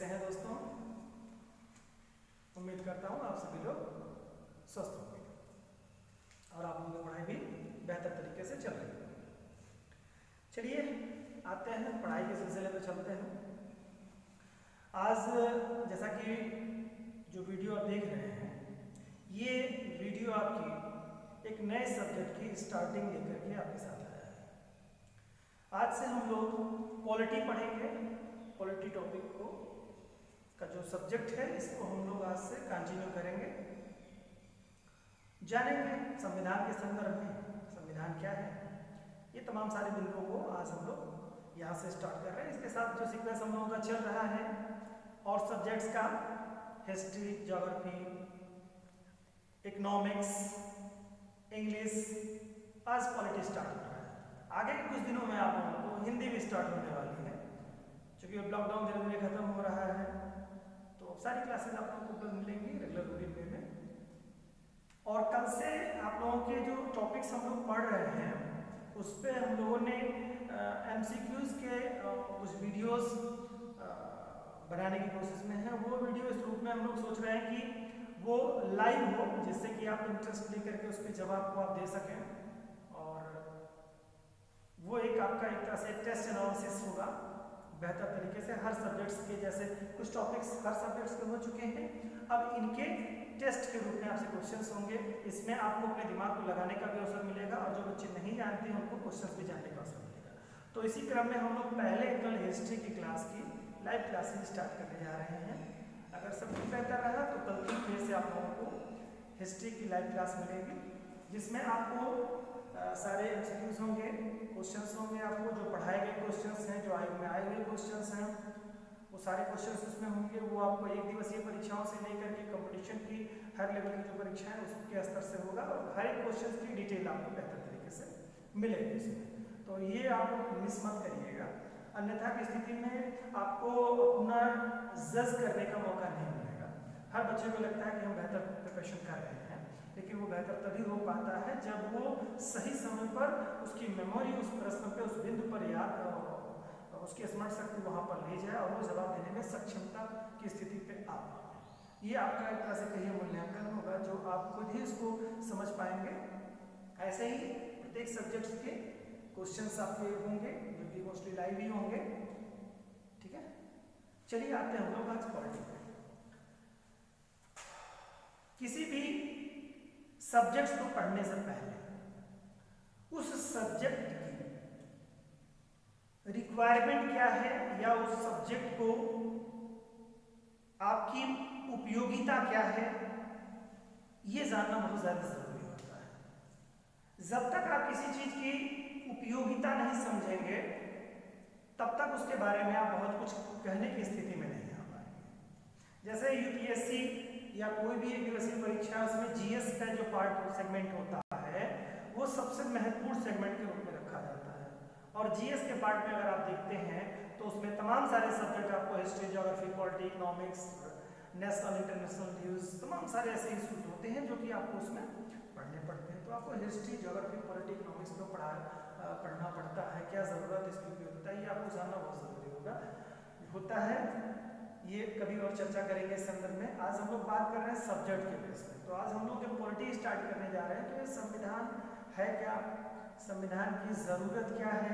कैसे हैं दोस्तों? उम्मीद करता हूँ आप सभी लोग स्वस्थ होंगे और आप लोगों की पढ़ाई भी बेहतर तरीके से चल रही है। चलिए आते हैं पढ़ाई के सिलसिले में चलते हैं। आज जैसा कि जो वीडियो आप देख रहे हैं, ये वीडियो आपकी एक नए सब्जेक्ट की स्टार्टिंग लेकर के आपके साथ आया है। आज से हम लोग पॉलिटी पढ़ेंगे। पॉलिटी टॉपिक को का जो सब्जेक्ट है इसको हम लोग आज से कंटिन्यू करेंगे, जानेंगे संविधान के संदर्भ में संविधान क्या है, ये तमाम सारे बिंदुओं को आज हम लोग यहाँ से स्टार्ट कर रहे हैं। इसके साथ जो सीक्वेंस हम लोगों का चल रहा है और सब्जेक्ट्स का हिस्ट्री, ज्योग्राफी, इकोनॉमिक्स, इंग्लिश, आज पॉलिटी स्टार्ट हो रहा है। आगे के कुछ दिनों में आप लोगों को हिंदी भी स्टार्ट होने वाली है, क्योंकि अब लॉकडाउन धीरे धीरे खत्म हो रहा है, तो सारी क्लासेस आप लोगों को मिलेंगी रेगुलर रूटीन वे में। और कल से आप लोगों के जो टॉपिक्स हम लोग पढ़ रहे हैं उस पर हम लोगों ने MCQs के कुछ वीडियोस बनाने की कोशिश में है। वो वीडियो इस रूप में हम लोग सोच रहे हैं कि वो लाइव हो, जिससे कि आप इंटरेस्ट लेकर के उसके जवाब को आप दे सकें, और वो एक आपका एक तरह से टेस्ट एनालिसिस होगा बेहतर तरीके से। हर सब्जेक्ट्स के जैसे कुछ टॉपिक्स हर सब्जेक्ट्स के हो चुके हैं, अब इनके टेस्ट के रूप में आपसे क्वेश्चंस होंगे। इसमें आपको अपने दिमाग को लगाने का भी अवसर मिलेगा और जो बच्चे नहीं जानते हैं उनको क्वेश्चंस भी जानने का अवसर मिलेगा। तो इसी क्रम में हम लोग पहले कल हिस्ट्री की क्लास की लाइव क्लासेस स्टार्ट करने जा रहे हैं। अगर सब कुछ बेहतर रहा तो कल की फिर से आप लोगों को हिस्ट्री की लाइव क्लास मिलेगी, जिसमें आपको सारे MCQs होंगे, क्वेश्चंस होंगे। आपको जो पढ़ाए गए क्वेश्चंस हैं, जो आयोग में आए हुए क्वेश्चंस हैं, वो सारे क्वेश्चंस उसमें होंगे। वो आपको एक दिवसीय परीक्षाओं से लेकर के कंपटीशन की हर लेवल की जो परीक्षा है उसके स्तर से होगा, और हर एक क्वेश्चन की डिटेल आपको बेहतर तरीके से मिलेगी इसमें। तो ये आप मिस मत करिएगा, अन्यथा की स्थिति में आपको अपना जज करने का मौका नहीं मिलेगा। हर बच्चे को लगता है कि हम बेहतर प्रिपरेशन कर रहे हैं, लेकिन वो बेहतर तभी हो पाता है जब वो सही समय पर उसकी मेमोरी उस प्रश्न पे, उस बिंदु पर याद, उसकी स्मरण शक्ति वहाँ पर ले जाए और वो जवाब देने में सक्षमता की स्थिति पे आ पाए। ये आपका एक तरह से कहिए मूल्यांकन होगा, जो आप खुद ही उसको समझ पाएंगे। ऐसे ही प्रत्येक सब्जेक्ट्स के क्वेश्चंस आपके होंगे, जो कि मोस्टली लाइव ही होंगे। ठीक है, चलिए आते हैं हम लोग आज पॉलिटी पे। किसी भी सब्जेक्ट्स को पढ़ने से पहले उस सब्जेक्ट की रिक्वायरमेंट क्या है या उस सब्जेक्ट को आपकी उपयोगिता क्या है, ये जानना बहुत ज्यादा जरूरी होता है। जब तक आप किसी चीज की उपयोगिता नहीं समझेंगे तब तक उसके बारे में आप बहुत कुछ कहने की स्थिति में नहीं आ पाएंगे। जैसे UPSC या कोई भी एक दिवसीय परीक्षा, उसमें GS का जो पार्ट सेगमेंट होता है वो सबसे महत्वपूर्ण सेगमेंट के रूप में रखा जाता है। और GS के पार्ट में अगर आप देखते हैं तो उसमें तमाम सारे सब्जेक्ट आपको history, geography, polity, economics, national international news, तमाम सारे ऐसे इश्यूज होते हैं जो कि आपको उसमें पढ़ने पड़ते हैं। तो आपको हिस्ट्री, ज्योग्राफी, पॉलिटी, इकोनॉमिक्स को पढ़ना पड़ता है। क्या ज़रूरत है, इसकी उपयोगिता, ये आपको जानना बहुत ज़रूरी होता है। ये कभी और चर्चा करेंगे इस संदर्भ में। आज हम लोग बात कर रहे हैं सब्जेक्ट के बेस में। तो आज हम लोग जब पॉलिटी स्टार्ट करने जा रहे हैं तो ये संविधान है क्या, संविधान की जरूरत क्या है,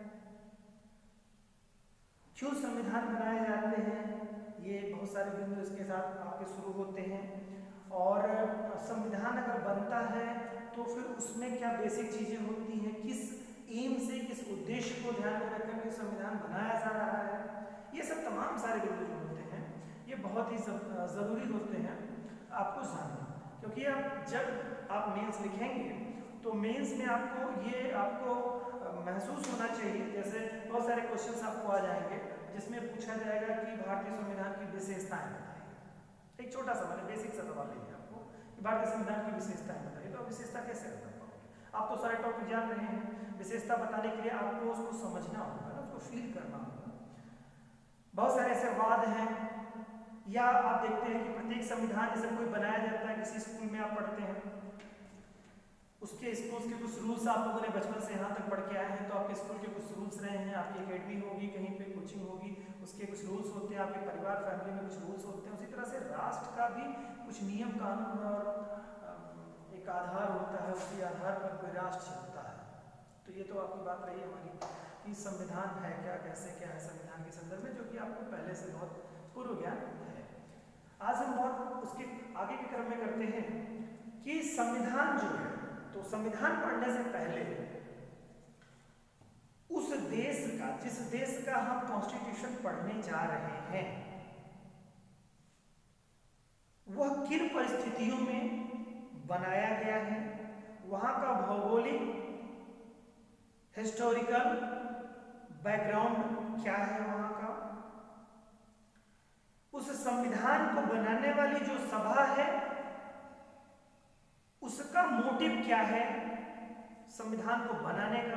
क्यों संविधान बनाए जाते हैं, ये बहुत सारे बिंदु इसके साथ आपके शुरू होते हैं। और संविधान अगर बनता है तो फिर उसमें क्या बेसिक चीजें होती हैं, किस एम से, किस उद्देश्य को ध्यान में रखकर के संविधान बनाया जा रहा है, ये सब तमाम सारे बिंदु जो होते हैं ये बहुत ही जरूरी होते हैं आपको जानना। क्योंकि अब जब आप मेंस लिखेंगे तो मेंस में आपको महसूस होना चाहिए, जैसे बहुत सारे क्वेश्चंस आपको आ जाएंगे जिसमें पूछा जाएगा कि भारतीय संविधान की विशेषताएं बताइए। एक छोटा सा मैंने बेसिक सा सवाल लेंगे आपको कि भारतीय संविधान की विशेषताएं बताइए। तो आप विशेषता कैसे बता पाओगे? आप तो सारे टॉपिक जान रहे हैं, विशेषता बताने के लिए आपको उसको समझना होगा ना, उसको फील करना होगा। बहुत सारे ऐसे वाद हैं, या आप देखते हैं कि प्रत्येक संविधान जैसे कोई बनाया जाता है, किसी स्कूल में आप पढ़ते हैं उसके स्कूल्स के कुछ रूल्स आप लोगों ने बचपन से यहाँ तक पढ़ के आए हैं, तो आपके स्कूल के कुछ रूल्स रहे हैं, आपकी एकेडमी होगी, कहीं पे कोचिंग होगी, उसके कुछ रूल्स होते हैं, आपके परिवार फैमिली में कुछ रूल्स होते हैं। उसी तरह से राष्ट्र का भी कुछ नियम कानून और एक आधार होता है, उसी आधार पर कोई राष्ट्र चलता है। तो ये तो आपकी बात रही हमारी कि संविधान है क्या, कैसे क्या है संविधान के संदर्भ में, जो कि आपको पहले से बहुत पूर्व ज्ञान है। आज हम बहुत उसके आगे के क्रम में करते हैं कि संविधान जो है, तो संविधान पढ़ने से पहले उस देश का, जिस देश का हम कॉन्स्टिट्यूशन पढ़ने जा रहे हैं, वह किन परिस्थितियों में बनाया गया है, वहां का भौगोलिक हिस्टोरिकल बैकग्राउंड क्या है वहां का, उस संविधान को बनाने वाली जो सभा है उसका मोटिव क्या है संविधान को बनाने का।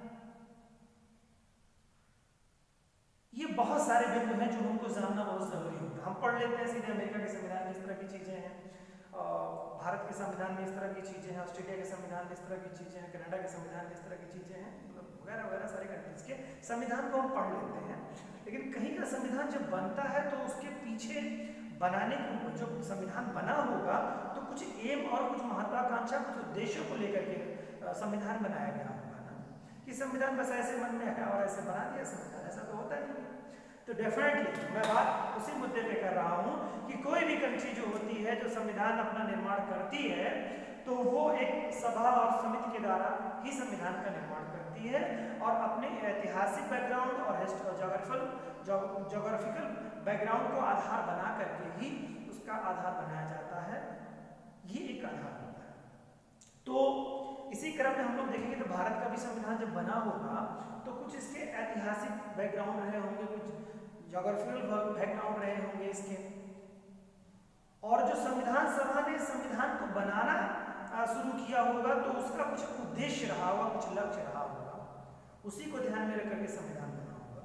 ये बहुत सारे बिंदु हैं जो हमको जानना बहुत जरूरी होता है। हम पढ़ लेते हैं सीधे अमेरिका के संविधान में इस तरह की चीजें हैं, भारत के संविधान में इस तरह की चीजें हैं, ऑस्ट्रेलिया के संविधान में इस तरह की चीजें हैं, कनाडा के संविधान में इस तरह की चीजें हैं, मतलब वगैरह वगैरह सारे कंट्रीज के संविधान को हम पढ़ लेते हैं। लेकिन कहीं का संविधान जब बनता है तो उसके पीछे बनाने को, जो संविधान बना होगा, तो कुछ एम और कुछ महत्वाकांक्षा, कुछ उद्देश्यों को लेकर के संविधान बनाया गया होगा ना, कि संविधान बस ऐसे मन में है और ऐसे बना दिया संविधान, ऐसा तो होता नहीं। तो डेफिनेटली मैं बात उसी मुद्दे पे कर रहा हूँ कि कोई भी कंट्री जो होती है, जो संविधान अपना निर्माण करती है, तो वो एक सभा और समिति के द्वारा ही संविधान का निर्माण करती है और अपने ऐतिहासिक बैकग्राउंड और जोग्राफिकल बैकग्राउंड को आधार बना करके ही उसका आधार बनाया जाता है। ये एक आधार होता है। तो इसी क्रम में हम लोग देखेंगे तो भारत का भी संविधान जब बना होगा तो कुछ इसके ऐतिहासिक बैकग्राउंड रहे होंगे, कुछ जोग्राफिकल बैकग्राउंड रहे होंगे इसके, और जो संविधान सभा ने संविधान को बनाना शुरू किया होगा तो उसका कुछ उद्देश्य रहा होगा, कुछ लक्ष्य रहा होगा, उसी को ध्यान में रखकर के संविधान बना होगा।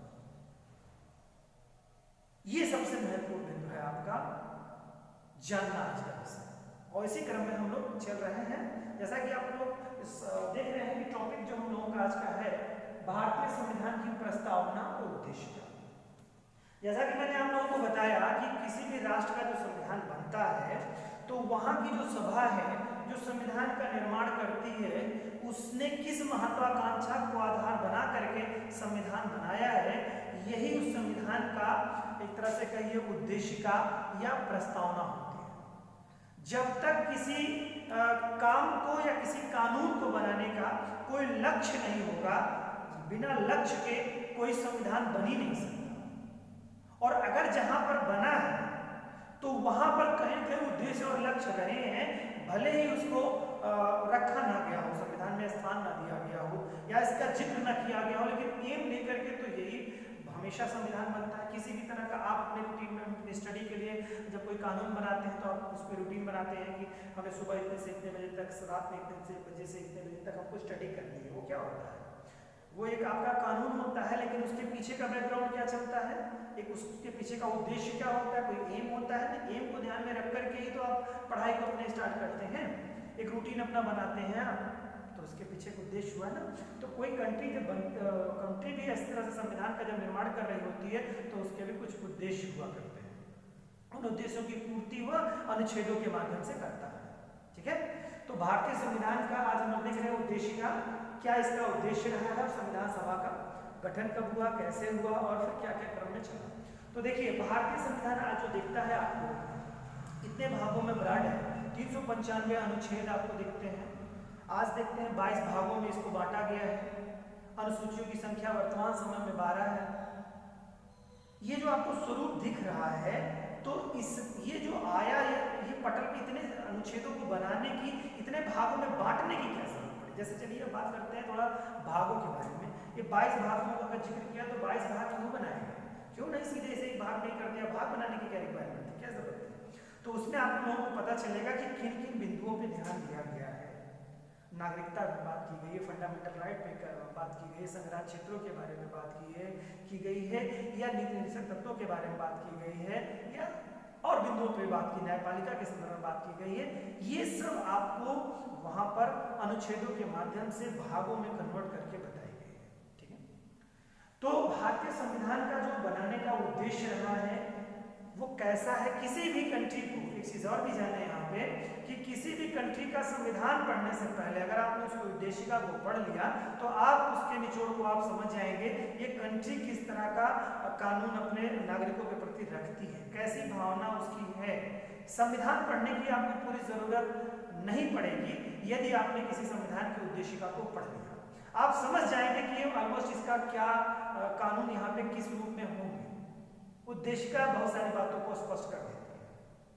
ये सबसे महत्वपूर्ण बिंदु है आपका जानना आज का विषय, और इसी क्रम में हम लोग चल रहे हैं। जैसा कि आप लोग देख रहे हैं कि टॉपिक जो हम लोगों का आज का है, भारतीय संविधान की प्रस्तावना और उद्देश्य। जैसा कि मैंने आप लोगों को बताया कि किसी भी राष्ट्र का जो संविधान बनता है तो वहां की जो सभा है जो संविधान का निर्माण करती है, उसने किस महत्वाकांक्षा को आधार बना करके संविधान बनाया है, यही उस संविधान का एक तरह से कहिए उद्देशिका या प्रस्तावना होती है। जब तक किसी काम को या किसी कानून को बनाने का कोई लक्ष्य नहीं होगा, बिना लक्ष्य के कोई संविधान बन ही नहीं सकता। और अगर जहां पर बना है तो वहां पर कहीं कहीं उद्देश्य और लक्ष्य रहे हैं, भले ही उसको रखा ना गया हो, संविधान में स्थान ना दिया गया हो या इसका जिक्र ना किया गया हो, लेकिन एम लेकर के तो यही हमेशा संविधान बनता है। किसी भी तरह का आप अपने रूटीन में, अपनी स्टडी के लिए जब कोई कानून बनाते हैं तो आप उस पर रूटीन बनाते हैं कि हमें सुबह इतने से इतने बजे तक, रात में इतने बजे से इतने बजे तक हमको स्टडी करनी है। वो क्या होता है? वो एक आपका कानून होता है, लेकिन उसके पीछे का बैकग्राउंड क्या चलता है, एक उसके पीछे का उद्देश्य क्या होता है, कोई एम होता है ना। एम को ध्यान में रख करके ही तो आप पढ़ाई को अपने स्टार्ट करते हैं, एक रूटीन अपना बनाते हैं आप, तो उसके पीछे एक उद्देश्य हुआ ना। तो कोई कंट्री जब कंट्री भी इस तरह से संविधान का जब निर्माण कर रही होती है तो उसके भी कुछ उद्देश्य हुआ करते हैं, उन उद्देश्यों की पूर्ति हुआ अनुच्छेदों के माध्यम से करता है। ठीक है, तो भारतीय संविधान का आज हम लोग देख रहे हैं उद्देशिका, क्या इसका उद्देश्य रहा है, संविधान सभा का गठन कब हुआ, कैसे हुआ और फिर क्या क्या क्रम में चला। तो देखिए भारतीय संविधान आज जो दिखता है आपको कितने भागों में ब्रांड है, 395 अनुच्छेद आपको दिखते हैं। आज देखते हैं 22 भागों में इसको बांटा गया है। अनुसूचियों की संख्या वर्तमान समय में 12 है। ये जो आपको स्वरूप दिख रहा है, तो ये जो आया ये पटल पे इतने अनुच्छेदों को बनाने की, इतने भागों में बांटने की क्या जरूरत पड़ी। जैसे चलिए अब बात करते हैं थोड़ा भागों के बारे में। ये 22 भागों का अगर जिक्र किया तो 22 भाग क्यों बनाए गए, क्यों नहीं सीधे ऐसे एक भाग नहीं कर दिया, भाग बनाने की क्या रिक्वायरमेंट है, क्या जरूरत है। तो उसमें आप लोगों को पता चलेगा कि किन किन बिंदुओं पे ध्यान दिया गया है। नागरिकता पे बात की गई है, फंडामेंटल राइट पे बात की गई है, संग्रह क्षेत्रों के बारे में बात की गई है या नीति निषेध तत्वों के बारे में बात की गई है, या और बिंदुओं पर बात की, न्यायपालिका के संदर्भ में बात की गई है। ये सब आपको वहां पर अनुच्छेदों के माध्यम से भागों में कन्वर्ट करके बताई गई है। ठीक है, तो भारतीय संविधान का जो बनाने का उद्देश्य रहा है वो कैसा है, किसी भी कंट्री को, एक चीज और भी जाने यहाँ पे कि किसी भी कंट्री का संविधान पढ़ने से पहले अगर आपने उसकी उद्देशिका को पढ़ लिया तो आप उसके निचोड़ को आप समझ जाएंगे ये कंट्री किस तरह का कानून अपने नागरिकों के प्रति रखती है, कैसी भावना उसकी है। संविधान पढ़ने की आपको पूरी जरूरत नहीं पड़ेगी यदि आपने किसी संविधान की उद्देशिका को पढ़ लिया। आप समझ जाएंगे कि ये ऑलमोस्ट इसका क्या कानून यहाँ पे किस रूप में होंगे। उद्देशिका बहुत सारी बातों को स्पष्ट कर देती है।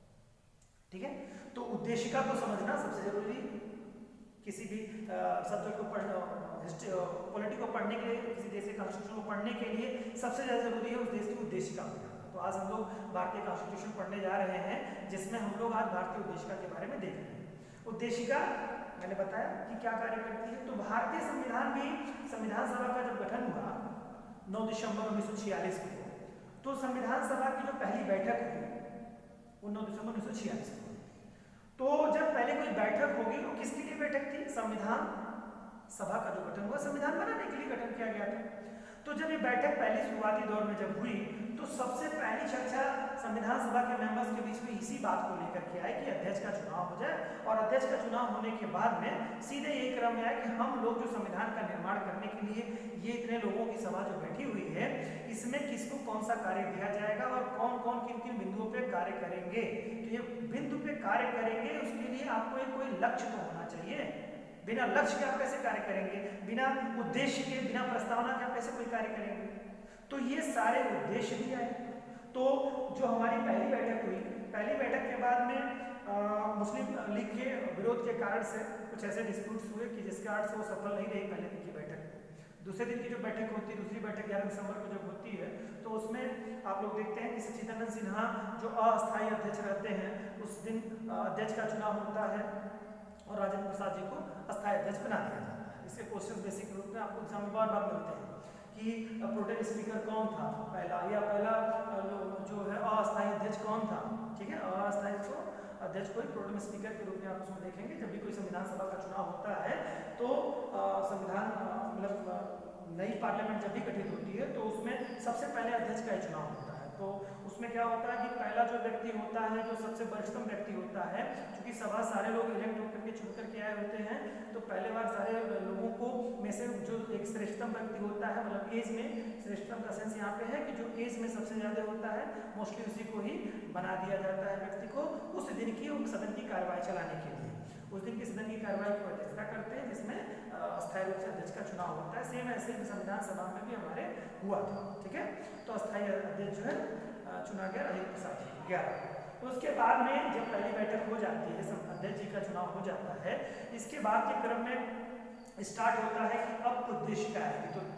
ठीक है, तो उद्देशिका को समझना सबसे जरूरी, किसी भी सब्जेक्ट को पढ़ना, पॉलिटी को पढ़ने के लिए, किसी देश के कॉन्स्टिट्यूशन को पढ़ने के लिए सबसे ज्यादा जरूरी है उस देश की उद्देशिका को जानना। तो आज हम लोग भारतीय कॉन्स्टिट्यूशन पढ़ने जा रहे हैं जिसमें हम लोग आज भारतीय उद्देशिका के बारे में देख रहे हैं। उद्देशिका मैंने बताया कि क्या कार्य करती है। तो भारतीय संविधान भी, संविधान सभा का जब गठन हुआ 9 दिसंबर 1946 को, तो संविधान सभा की जो पहली बैठक हुई वो 9 दिसंबर 1946 को। तो जब पहले कोई बैठक होगी तो किसके लिए बैठक थी? संविधान सभा का जो गठन हुआ संविधान बनाने के लिए गठन किया गया था। तो जब ये बैठक पहली शुरुआती दौर में जब हुई तो सबसे पहली चर्चा संविधान सभा के मेंबर्स के बीच में इसी बात को लेकर के आई कि अध्यक्ष का चुनाव हो जाए, और अध्यक्ष का चुनाव होने के बाद में सीधे यही क्रम में आया कि हम लोग जो संविधान का निर्माण करने के लिए ये इतने लोगों की सभा जो बैठी हुई है इसमें किसको कौन सा कार्य दिया जाएगा और कौन कौन किन किन बिंदुओं पे कार्य करेंगे। तो ये बिंदु पे कार्य करेंगे उसके लिए आपको एक कोई लक्ष्य तो होना चाहिए। बिना लक्ष्य के आप कैसे कार्य करेंगे, बिना उद्देश्य के, बिना प्रस्तावना के आप कैसे कोई कार्य करेंगे। तो ये सारे उद्देश्य भी आए। तो जो हमारी पहली बैठक हुई, पहली बैठक के बाद में मुस्लिम लीग के विरोध के कारण से कुछ ऐसे डिस्प्यूट्स हुए कि जिसके कारण से वो सफल नहीं रही पहले दिन की बैठक। दूसरे दिन की जो बैठक होती है, दूसरी बैठक 11 दिसंबर को जब होती है तो उसमें आप लोग देखते हैं कि सच्चिदानंद सिन्हा जो अस्थायी अध्यक्ष रहते हैं उस दिन अध्यक्ष का चुनाव होता है और राजेंद्र प्रसाद जी को अस्थायी अध्यक्ष बना दिया जाता है। इसके क्वेश्चन बेसिक रूप में आपको एग्जाम में बार बार मिलते हैं कि प्रोटेम स्पीकर कौन था पहला, या पहला जो है अस्थायी अध्यक्ष कौन था। ठीक है, अस्थायी को अध्यक्ष को प्रोटेम स्पीकर के रूप में आप उसमें देखेंगे। जब भी कोई संविधान सभा का चुनाव होता है तो संविधान मतलब नई पार्लियामेंट जब भी गठित होती है तो उसमें सबसे पहले अध्यक्ष का ही चुनाव होता है। तो उसमें क्या होता है कि पहला जो व्यक्ति होता है, जो सबसे वरिष्ठतम व्यक्ति होता है, क्योंकि सभा सारे लोग इलेक्ट होकर के चुन करके आए होते हैं, तो पहले बार सारे लोगों को में से जो एक श्रेष्ठतम व्यक्ति होता है, मतलब एज में श्रेष्ठतम का सेंस यहाँ पे है कि जो एज में सबसे ज्यादा होता है मोस्टली उसी को ही बना दिया जाता है व्यक्ति को उस दिन की सदन की कार्रवाई चलाने के लिए। उस दिन की सदन की कार्रवाई की अध्यक्षता करते हैं जिसमें अस्थायी रूप से अध्यक्ष का चुनाव होता है। सेम ऐसे संविधान सभा में भी हमारे हुआ था। ठीक है, तो अस्थायी अध्यक्ष जो है चुना गया राजेंद्र प्रसाद जी 11। तो उसके बाद में जब पहली बैठक हो जाती है, अध्यक्ष जी का चुनाव हो जाता है, इसके बाद के क्रम में स्टार्ट होता है कि अब उद्देशिका आएगी। तो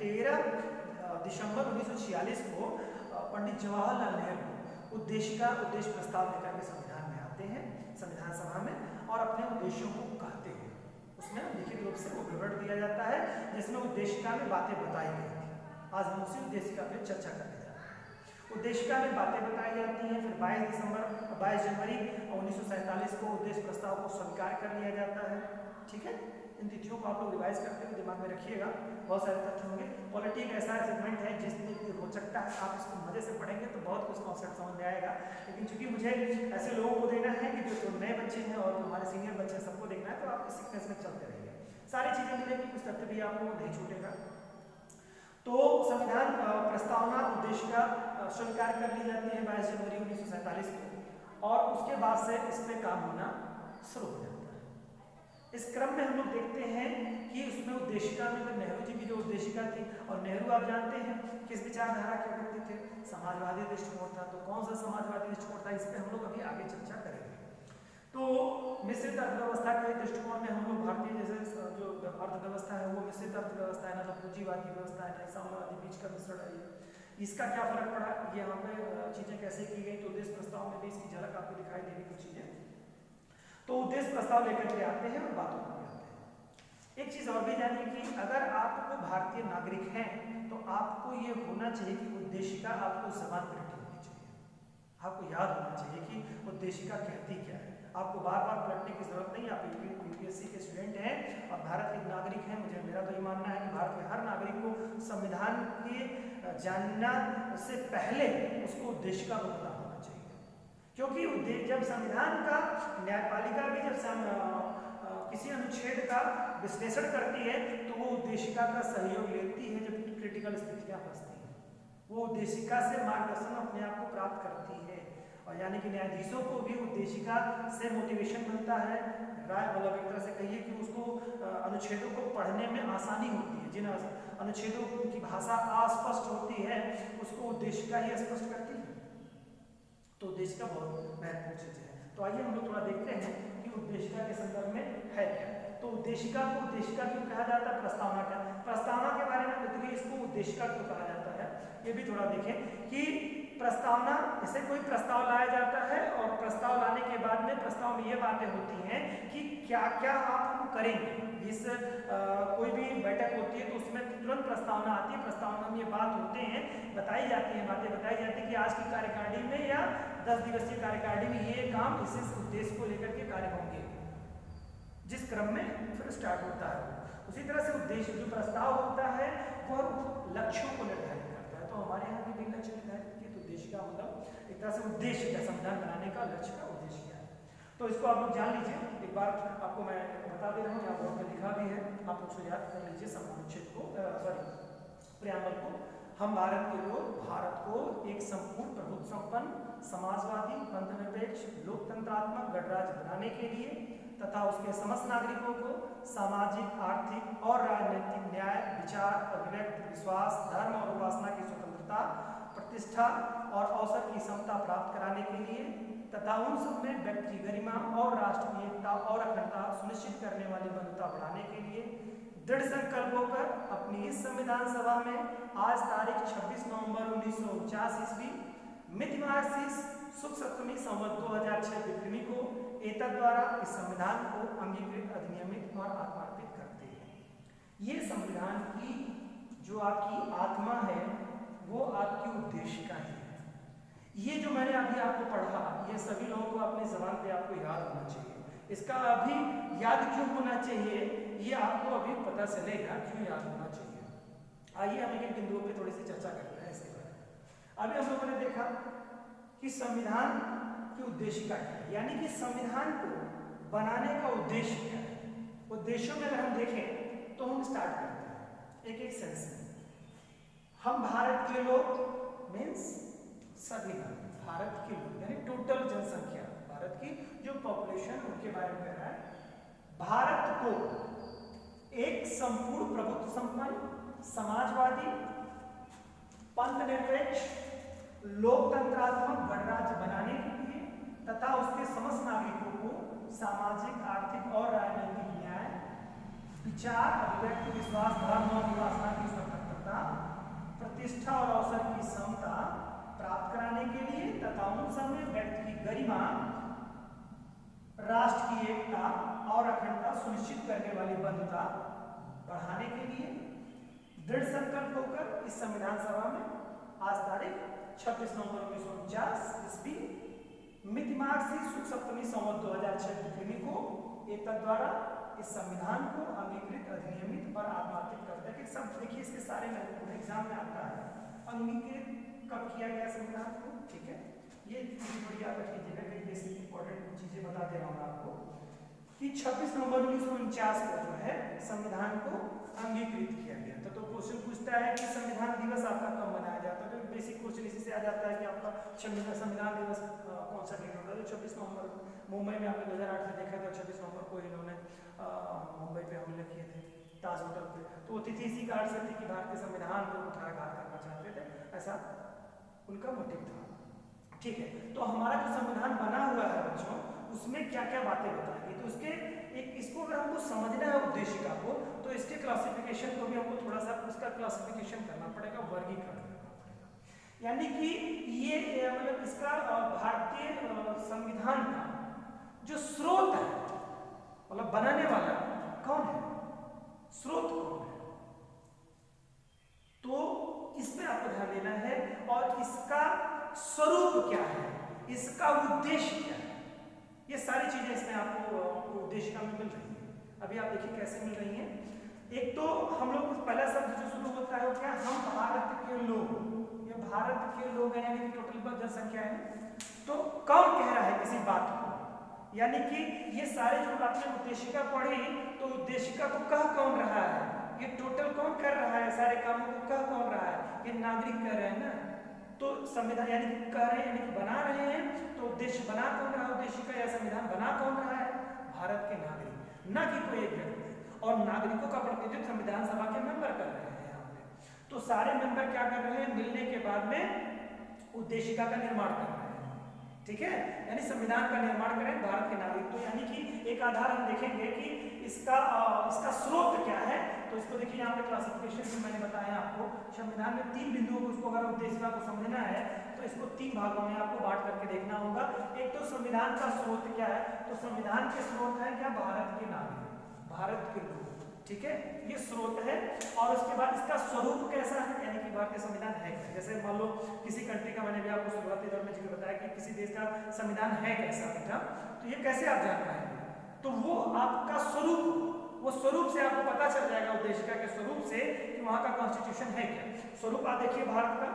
13 दिसंबर 1946 को पंडित जवाहरलाल नेहरू उद्देशिका, उद्देश्य प्रस्ताव लेकर के संविधान में आते हैं, संविधान सभा में, और अपने उद्देश्यों को कहते हैं। उसमें लिखित रूप से वो विवरण दिया जाता है जिसमें उद्देशिका में बातें बताई गई थी। आज हम उसी उद्देशिका पे चर्चा करने जा रहे हैं। उद्देशिका में बातें बताई जाती हैं। फिर 22 जनवरी 1947 को उद्देश्य प्रस्ताव को स्वीकार कर लिया जाता है। ठीक है, इन तिथियों को आप लोग रिवाइज करते हुए दिमाग में रखिएगा, बहुत सारे तथ्य होंगे। पॉलिटी एक ऐसा सेगमेंट है जिसमें रोचकता है, आप इसको मजे से पढ़ेंगे तो बहुत कुछ कॉन्सेप्ट समझ में आएगा। लेकिन चूंकि मुझे ऐसे लोगों को देना है कि जो नए बच्चे हैं और जो हमारे सीनियर बच्चे हैं सबको देखना है, तो आप इस सीक्वेंस में चलते रहिए, सारी चीजें मिलेंगी, कुछ तथ्य भी आपको नहीं छूटेगा। तो संविधान प्रस्तावना उद्देशिका स्वीकार कर ली जाती है 22 जनवरी 1947 को, और उसके बाद से इस पे काम होना शुरू हो जाता है। इस क्रम में हम लोग देखते हैं कि उसमें उद्देशिका में तो नेहरू जी की जो उद्देशिका थी, और नेहरू आप जानते हैं किस विचारधारा के व्यक्ति थे, समाजवादी दृष्टिकोण था। तो कौन सा समाजवादी दृष्टिकोण था, इस पर हम लोग अभी आगे चर्चा करेंगे। तो मिश्रित अर्थव्यवस्था के दृष्टिकोण में हम लोग भारतीय जैसे जो अर्थव्यवस्था है वो मिश्रित अर्थव्यवस्था है, ना तो पूंजीवादी व्यवस्था है, ना साम्यवादी, बीच का मिश्रण है। इसका क्या फर्क पड़ा, ये यहाँ पे चीजें कैसे की गई, तो उद्देश्य प्रस्ताव में भी इसकी झलक आपको दिखाई देगी कुछ चीजें। तो उद्देश्य प्रस्ताव लेकर के आते हैं और बातों को आते हैं। एक चीज और भी जानिए कि अगर आपको भारतीय नागरिक हैं तो आपको ये होना चाहिए कि उद्देशिका आपको जबान पर लिखी होनी चाहिए। आपको याद होना चाहिए कि उद्देशिका कहती क्या है। आपको बार बार पलटने की जरूरत नहीं। आप यूपीएससी के स्टूडेंट हैं और भारत के नागरिक हैं। मेरा तो ये मानना है कि भारत के हर नागरिक को संविधान के जानना से पहले उसको उद्देशिका को पता होना चाहिए, क्योंकि जब संविधान का न्यायपालिका भी जब किसी अनुच्छेद का विश्लेषण करती है तो वो उद्देशिका का सहयोग लेती है। जब क्रिटिकल स्थितियां फंसती हैं, वो उद्देशिका से मार्गदर्शन अपने आप को प्राप्त करती है। और यानी कि न्यायाधीशों को भी उद्देशिका से मोटिवेशन मिलता है। राय मतलब एक तरह से कहिए कि उसको अनुच्छेदों को पढ़ने में आसानी होती है। जिन अनुच्छेदों की भाषा अस्पष्ट होती है उसको उद्देशिका ही स्पष्ट करती है। तो उद्देशिका बहुत महत्वपूर्ण चीज है। तो आइए हम लोग थोड़ा देखते हैं कि उद्देशिका के संदर्भ में है क्या। तो उद्देशिका को उद्देशिका क्यों कहा जाता है, प्रस्तावना क्या, प्रस्तावना के बारे में बताइए, इसको उद्देशिका क्यों कहा जाता है ये भी थोड़ा देखें। कि प्रस्तावना, जैसे कोई प्रस्ताव लाया जाता है और प्रस्ताव लाने के बाद में प्रस्ताव में ये बातें होती हैं कि क्या क्या आप हम करेंगे। इस कोई भी बैठक होती है तो उसमें तुरंत प्रस्तावना आती है। प्रस्तावना में ये बात होते हैं, बताई जाती है, बातें बताई जाती है कि आज की कार्यकारिणी में या 10 दिवसीय कार्यकारिणी में ये काम इस उद्देश्य को लेकर के कार्य होंगे, जिस क्रम में फिर स्टार्ट होता है। उसी तरह से उद्देश्य जो प्रस्ताव होता है वह लक्ष्यों को निर्धारित करता है। तो हमारे यहाँ भी लक्ष्य निर्धारित किए। तो उद्देश्य का मतलब एक तरह से उद्देश्य का, संविधान बनाने का लक्ष्य का उद्देश्य क्या है। तो इसको आप लोग जान लीजिए। एक बार आपको मैं बता दे रहा हूँ, यहाँ पर लिखा भी है, आप उसको याद कर लीजिए। अनुच्छेद को प्रियम्बल को, हम भारत के लोग भारत को एक संपूर्ण प्रभुत्व संपन्न समाजवादी धर्मनिरपेक्ष लोकतंत्रात्मक गणराज्य बनाने के लिए तथा उसके समस्त नागरिकों को सामाजिक, आर्थिक और राजनीतिक न्याय, विचार, अभिव्यक्ति, विश्वास, धर्म और उपासना की स्वतंत्रता, प्रतिष्ठा और अवसर की समता प्राप्त कराने के लिए तथा उन सब में व्यक्ति गरिमा और राष्ट्र की एकता और अखंडता सुनिश्चित करने वाली बंधुता बढ़ाने के लिए दृढ़ संकल्प होकर अपनी इस संविधान सभा में आज तारीख 26 नवंबर 1949 ईस्वी मितिमार्क्सिस शुक्ल सप्तमी संवत 2006 विक्रमी को एतद द्वारा इस संविधान को अंगीकृत, अधिनियमित और आत्मार्पित करते हैं। ये संविधान की जो आपकी आत्मा है वो आपकी उद्देशिका है। ये जो मैंने अभी आपको पढ़ा, ये सभी लोगों को अपने जबान पे आपको याद होना चाहिए। इसका अभी याद क्यों होना चाहिए ये आपको अभी पता चलेगा क्यों याद होना चाहिए। आइए हम एक बिंदुओं पे थोड़ी सी चर्चा करते हैं इसके बारे में। अभी हम लोगों ने देखा कि संविधान की उद्देशिका क्या है, यानी कि संविधान को बनाने का उद्देश्य क्या है। उद्देश्यों में अगर हम देखें तो हम स्टार्ट करते हैं एक एक सेंस में। हम भारत के लोग मीन्स सभी भारत के लोग, यानी टोटल जनसंख्या, भारत की जो पॉपुलेशन उनके बारे में कह रहा है। भारत को एक संपूर्ण प्रभुत्व संपन्न समाजवादी पंथ निरपेक्ष लोकतंत्रात्मक गणराज्य बनाने के लिए तथा उसके समस्त नागरिकों को सामाजिक, आर्थिक और राजनीतिक न्याय, विचार, अभिव्यक्ति, विश्वास, धर्म और उपासना की स्वतंत्रता, प्रतिष्ठा और अवसर की समता प्राप्त कराने के लिए तथा उन समय व्यक्ति की गरिमा, राष्ट्र की एकता और अखंडता सुनिश्चित करने वाली बंधुता बढ़ाने के लिए दृढ़ संकल्प होकर इस संविधान सभा में आज तारीख 26 नवंबर 1949 ईस्वी मितिमार्क्सिस शुक्ल सप्तमी संवत 2006 विक्रमी को एतद द्वारा इस संविधान को अंगीकृत, अधिनियमित और आत्मार्पित करते हैं। कि सब देखिए इसके सारे एग्जाम में आता है। अंगीकृत कब किया गया संविधान को, ठीक है, ये थोड़ी याद रखिएगा कि बेसिक इंपॉर्टेंट चीजें बता दे रहा हूँ आपको कि 26 नवंबर 1949 को जो है संविधान को अंगीकृत किया गया। तो क्वेश्चन पूछता है कि संविधान दिवस आपका कब मनाया जाता है। तो बेसिक क्वेश्चन इसी से आ जाता है कि आपका संविधान दिवस कौन सा डेट होता है। तो 26 नवंबर मुंबई में आपने 2008 में देखा था, 26 नवंबर को इन्होंने मुंबई पे हमले किए थे ताज होटल पे। तो वो तिथि इसी कारण से थी कि भारतीय संविधान को कुठाराघात करना चाहते थे, ऐसा उनका मोटिव था, ठीक है। तो हमारा जो संविधान बना हुआ है बच्चों, उसमें क्या क्या बातें बताएंगे। तो उसके एक इसको अगर हमको समझना है उद्देशिका को, तो इसके क्लासिफिकेशन को भी हमको थोड़ा सा उसका क्लासिफिकेशन करना पड़ेगा, वर्गीकरण करना पड़ेगा। यानी कि ये मतलब इसका भारतीय संविधान का जो स्रोत है, मतलब बनाने वाला कौन है, स्रोत कौन है, तो इस पे आपको ध्यान देना है। और इसका स्वरूप क्या है, इसका उद्देश्य क्या है, ये सारी चीजें इसमें आपको उद्देशिका में मिल रही है। अभी आप देखिए कैसे मिल रही हैं। एक तो हम लोग पहला शब्द जो शुरू होता है वो क्या, हम भारत के लोग, ये भारत के लोग हैं यानी कि टोटल जनसंख्या है। तो कौन कह रहा है किसी बात को, यानी कि ये सारे जो आपने उद्देशिका पढ़ी तो उद्देशिका को कह कौन रहा है, ये टोटल कौन कर रहा है, सारे कामों को कह कौन रहा है, ये नागरिक कर रहे हैं ना। तो संविधान यानी कि कह रहे हैं यानी कि बना रहे हैं, तो उद्देश्य बना कौन रहा है, उद्देशिका या संविधान बना कौन रहा है, भारत के नागरिक, ना कि कोई एक व्यक्ति। और नागरिकों का प्रतिनिधित्व संविधान सभा के मेंबर कर रहे हैं यहाँ पे। तो सारे मेंबर क्या कर रहे हैं, मिलने के बाद में उद्देशिका का निर्माण कर रहे हैं, ठीक है, यानी संविधान का निर्माण करें भारत के नागरिक। तो यानी कि एक आधार हम देखेंगे कि इसका स्रोत क्या है। तो इसको देखिए यहाँ पे क्लासिफिकेशन भी मैंने बताया आपको, संविधान में 3 बिंदुओं को, उसको अगर उद्देशिका को समझना है तो इसको 3 भागों में आपको बांट करके देखना होगा। एक तो संविधान का स्रोत क्या है, तो संविधान के स्रोत है क्या, भारत के नागरिक, भारत के लोग, ठीक है, ये स्रोत है। और उसके बाद इसका स्वरूप कैसा है, यानी कि भारतीय संविधान है क्या। जैसे मान लो किसी कंट्री का, मैंने भी आपको शुरुआती दौर में जिक्र बताया कि किसी देश का संविधान है कैसा बेटा, तो ये कैसे आप जान पाएंगे, तो वो आपका स्वरूप, वो स्वरूप से आपको पता चल जाएगा, उद्देशिका के स्वरूप से, कि वहां का कॉन्स्टिट्यूशन है क्या। स्वरूप आप देखिए भारत का,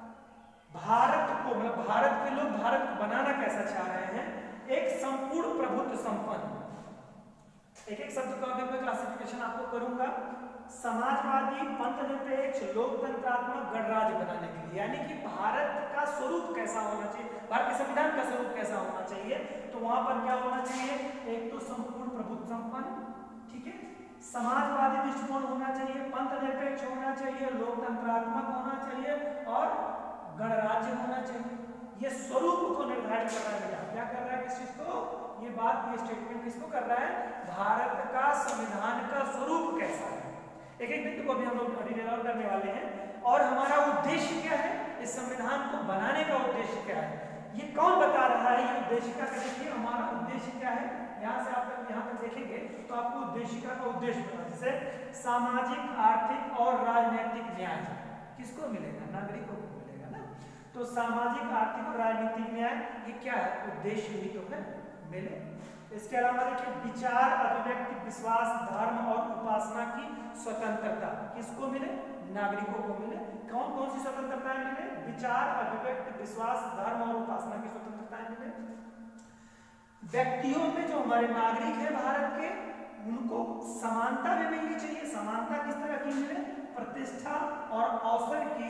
भारत को मतलब भारत के लोग भारत को बनाना कैसा चाह रहे हैं, एक संपूर्ण प्रभुत्व संपन्न, एक एक शब्द का अभी मैं क्लासिफिकेशन आपको करूंगा, समाजवादी, पंथनिरपेक्ष, लोकतंत्रात्मक गणराज्य बनाने के लिए। यानी कि भारत का स्वरूप कैसा होना चाहिए, भारत के संविधान का स्वरूप कैसा होना चाहिए, तो वहां पर क्या होना चाहिए, एक तो संपूर्ण प्रभुत्व संपन्न, ठीक है, समाजवादी दृष्टिकोण होना चाहिए, पंथनिरपेक्ष होना चाहिए, लोकतंत्रात्मक होना चाहिए और गणराज्य होना चाहिए। ये स्वरूप को निर्धारित कर रहा है, क्या कर रहा है, किस चीज को, ये बात, ये स्टेटमेंट किसको कर रहा है, भारत का संविधान का स्वरूप कैसा है। एक एक बिंदु को भी हम लोग डिटेल करने वाले हैं। और हमारा उद्देश्य क्या है, इस संविधान को बनाने का उद्देश्य क्या है, ये कौन बता रहा है, ये उद्देशिका का देखिए हमारा उद्देश्य क्या है। यहाँ से आप यहाँ तक देखेंगे तो आपको उद्देशिका का उद्देश्य बता, जैसे सामाजिक, आर्थिक और राजनीतिक न्याय किसको मिलेगा, नागरिकों को मिलेगा ना। तो सामाजिक, आर्थिक और राजनीतिक न्याय ये क्या है, उद्देश्य ही तो है, मिले। इसके अलावा देखिए विचार, अभिव्यक्ति, विश्वास, धर्म और उपासना की स्वतंत्रता किसको मिले, नागरिकों को मिले। कौन कौन सी स्वतंत्रताएं मिले, विचार, अभिव्यक्ति, विश्वास, धर्म और उपासना की स्वतंत्रताएं मिले। व्यक्तियों में जो हमारे नागरिक है भारत के, उनको समानता भी मिलनी चाहिए। समानता किस तरह की मिले, प्रतिष्ठा और अवसर की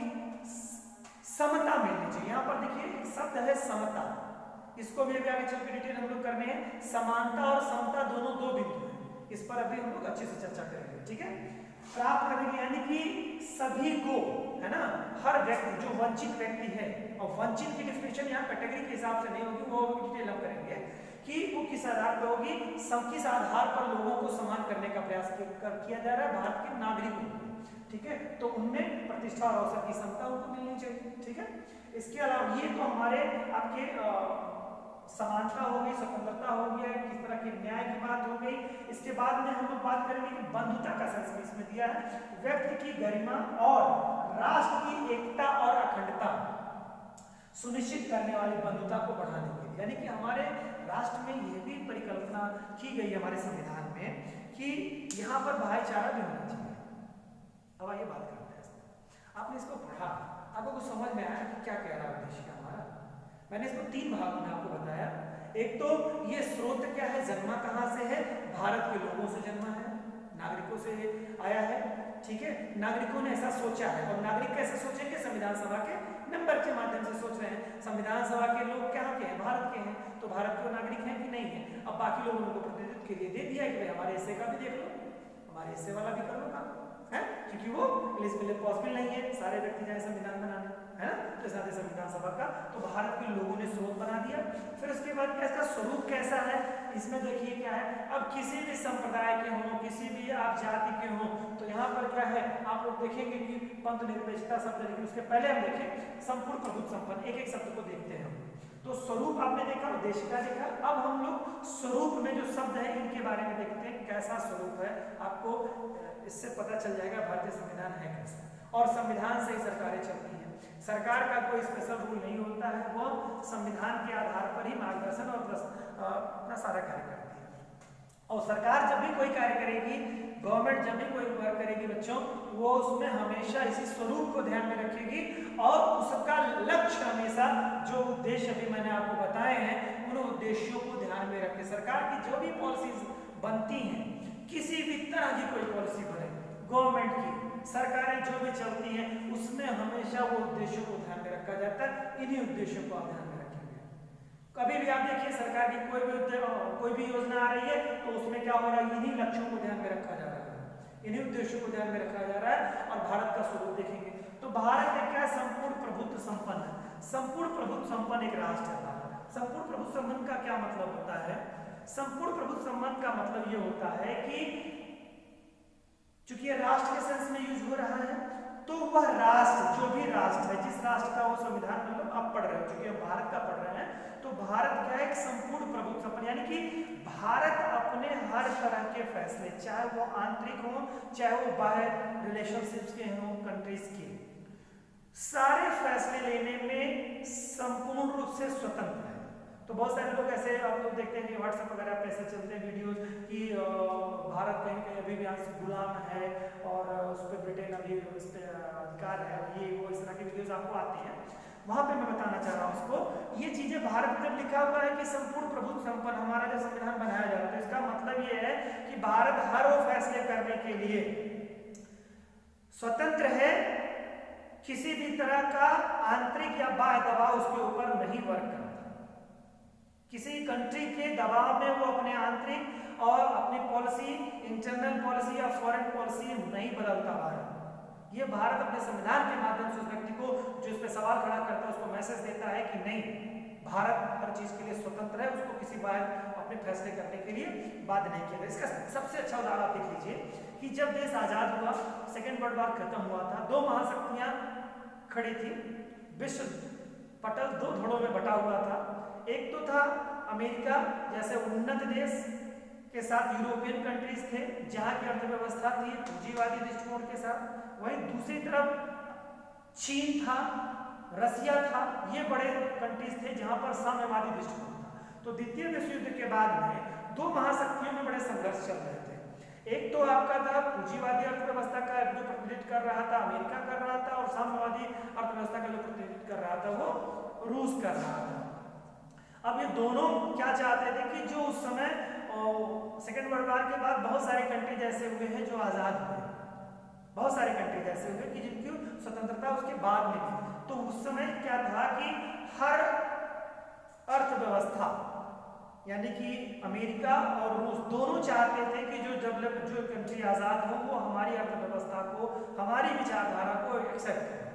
समता मिलनी चाहिए। यहाँ पर देखिए एक शब्द है समता, इसको भी अभी आगे चल के डिटेल हम लोग करने हैं। समानता और समता दोनों 2 बिंदु हैं, इस पर अभी हम लोग अच्छे से चर्चा करेंगे, ठीक है। प्राप्त करेंगे यानी कि सभी को, है ना, हर व्यक्ति जो वंचित व्यक्ति है, और वंचित की डिफिनेशन यहाँ कैटेगरी के हिसाब से नहीं होगी, वो डिटेल हम करेंगे कि वो किस आधार पर होगी, किस आधार पर लोगों को समान करने का प्रयास किया जा रहा है भारत के नागरिकों को, ठीक है। तो उनमें प्रतिष्ठा और अवसर की समता उनको मिलनी चाहिए, ठीक है। इसके अलावा ये तो हमारे आपके समानता हो गई, स्वतंत्रता हो गया, किस तरह के न्याय की बात हो गई। इसके बाद में हम लोग बात करेंगे कि बंधुता का सेंस इसमें दिया है, व्यक्ति की गरिमा और राष्ट्र की एकता और अखंडता सुनिश्चित करने वाली बंधुता को बढ़ाने के लिए। यानी कि हमारे राष्ट्र में यह भी परिकल्पना की गई हमारे संविधान में कि यहाँ पर भाईचारा भी होना चाहिए। अब आइए बात करते हैं, आपने इसको पढ़ा, आपको कुछ समझ में आया कि क्या कह रहा है उद्देश्य हमारा। मैंने इसको 3 भागों में आपको बताया। एक तो ये स्रोत क्या है, जन्मा कहाँ से है, भारत के लोगों से जन्मा है, नागरिकों से आया है, ठीक है। नागरिकों ने ऐसा सोचा है, और नागरिक कैसे सोचेंगे, संविधान सभा के मेंबर के माध्यम से सोच रहे हैं। संविधान सभा के लोग कहाँ के हैं, भारत के हैं, तो भारत के नागरिक हैं कि नहीं है। अब बाकी लोगों को प्रतिनिधित्व के लिए दे दिया कि भाई हमारे हिस्से का भी देख लो, हमारे हिस्से वाला भी कर लो काम, है, क्योंकि वो एलिजिबल पॉसिबल नहीं है सारे व्यक्ति जाए संविधान बनाने, है ना। तो साथ ही संविधान सभा का तो भारत के लोगों ने स्रोत बना दिया। फिर उसके बाद क्या, इसका स्वरूप कैसा है, इसमें देखिए क्या है। अब किसी भी संप्रदाय के हों, किसी भी आप जाति के हों, तो यहाँ पर क्या है, आप लोग देखेंगे कि पंथ निरपेक्षता शब्द, लेकिन उसके पहले हम देखें संपूर्ण प्रभुत्व संपन्न, एक एक शब्द को देखते हैं। तो स्वरूप आपने देखा, उद्देशिका देखा। अब हम लोग स्वरूप में जो शब्द है इनके बारे में देखते हैं, कैसा स्वरूप है, आपको इससे पता चल जाएगा भारतीय संविधान है कैसा। और संविधान से ही सरकारें चलती हैं। सरकार का कोई स्पेशल रूल नहीं होता है, वो संविधान के आधार पर ही मार्गदर्शन और अपना सारा कार्य करती है। और सरकार जब भी कोई कार्य करेगी, गवर्नमेंट जब भी कोई वर्क करेगी बच्चों, वो उसमें हमेशा इसी स्वरूप को ध्यान में रखेगी और उसका लक्ष्य हमेशा जो उद्देश्य अभी मैंने आपको बताए हैं उन उद्देश्यों को ध्यान में रखे। सरकार की जो भी पॉलिसीज बनती हैं, किसी भी तरह की कोई पॉलिसी बने गवर्नमेंट की, सरकारें जो भी चलती हैं, उसमें हमेशा वो उद्देश्यों को ध्यान में रखा जाता है। इन्हीं उद्देश्यों को आप ध्यान में रखेंगे। कभी भी आप देखिए सरकार की कोई भी योजना आ रही है तो उसमें क्या हो रहा है, इन्हीं लक्ष्यों को ध्यान में रखा जा रहा है, इन्हीं उद्देश्यों को ध्यान में रखा जा रहा है। और भारत का स्वरूप देखेंगे तो भारत एक क्या संपूर्ण प्रभुत्व संपन्न है, संपूर्ण प्रभुत्व संपन्न एक राष्ट्र है। संपूर्ण प्रभुत्व संपन्न का क्या मतलब होता है? संपूर्ण प्रभुत्व संपन्न का मतलब ये होता है कि चूंकि ये राष्ट्र के सेंस में यूज हो रहा है, तो वह राष्ट्र, जो भी राष्ट्र है, जिस राष्ट्र का वो संविधान, मतलब आप पढ़ रहे हो, चूंकि हम भारत का पढ़ रहे हैं, तो भारत क्या है, एक संपूर्ण प्रभुत्व संपन्न, यानी कि भारत अपने हर तरह के फैसले, चाहे वो आंतरिक हो, चाहे वो बाहर रिलेशनशिप्स के हों, कंट्रीज के, सारे फैसले लेने में संपूर्ण रूप से स्वतंत्र है। तो बहुत सारे लोग ऐसे आप लोग देखते हैं कि व्हाट्सएप वगैरह पे ऐसे चलते हैं वीडियोस कि भारत कहीं कहीं अभी भी गुलाम है और उस पर ब्रिटेन अभी उस पर अधिकार है, ये वो इस तरह के वीडियोस आपको आते हैं। वहां पे मैं बताना चाह रहा हूँ उसको, ये चीजें भारत में लिखा हुआ है कि संपूर्ण प्रभुत्व संपन्न हमारा जो संविधान बनाया जा रहा है, तो इसका मतलब ये है कि भारत हर वो फैसले करने के लिए स्वतंत्र है, किसी भी तरह का आंतरिक या बाह्य दबाव उसके ऊपर नहीं वर्क करता। किसी कंट्री के दबाव में वो अपने आंतरिक और अपनी पॉलिसी, इंटरनल पॉलिसी या फॉरेन पॉलिसी नहीं बदलता भारत। ये भारत अपने संविधान के माध्यम से उस व्यक्ति को जो इस पे सवाल खड़ा करता है उसको मैसेज देता है कि नहीं, भारत हर चीज के लिए स्वतंत्र है, उसको किसी बाहर अपने फैसले करने के लिए बाध्य नहीं किया। इसका सबसे अच्छा उदाहरण आप देख लीजिए कि जब देश आजाद हुआ, सेकेंड वर्ल्ड वॉर खत्म हुआ था, दो महाशक्तियां खड़ी थी, विश्व पटल दो धड़ों में बटा हुआ था। एक तो था अमेरिका जैसे उन्नत देश के साथ यूरोपियन कंट्रीज थे जहां की अर्थव्यवस्था थी पूंजीवादी दृष्टिकोण के साथ, वहीं दूसरी तरफ चीन था, रसिया था, ये बड़े कंट्रीज थे जहां पर साम्यवादी दृष्टिकोण था। तो द्वितीय विश्व युद्ध के बाद में दो महाशक्तियों में बड़े संघर्ष चल रहे थे। एक तो आपका था पूंजीवादी अर्थव्यवस्था का जो प्रतिनिधित्व कर रहा था अमेरिका कर रहा था, और साम्यवादी अर्थव्यवस्था का जो प्रतिनिधित्व कर रहा था वो रूस कर रहा था। अब ये दोनों क्या चाहते थे कि जो उस समय सेकेंड वर्ल्ड वॉर के बाद बहुत सारे कंट्रीज ऐसे हुए हैं जो आजाद हुए, बहुत सारे कंट्रीज ऐसे हुए कि जिनकी स्वतंत्रता उसके बाद में थी। तो उस समय क्या था कि हर अर्थव्यवस्था यानी कि अमेरिका और रूस दोनों चाहते थे कि जो कंट्री आजाद हो वो हमारी अर्थव्यवस्था को, हमारी विचारधारा को एक्सेप्ट करे।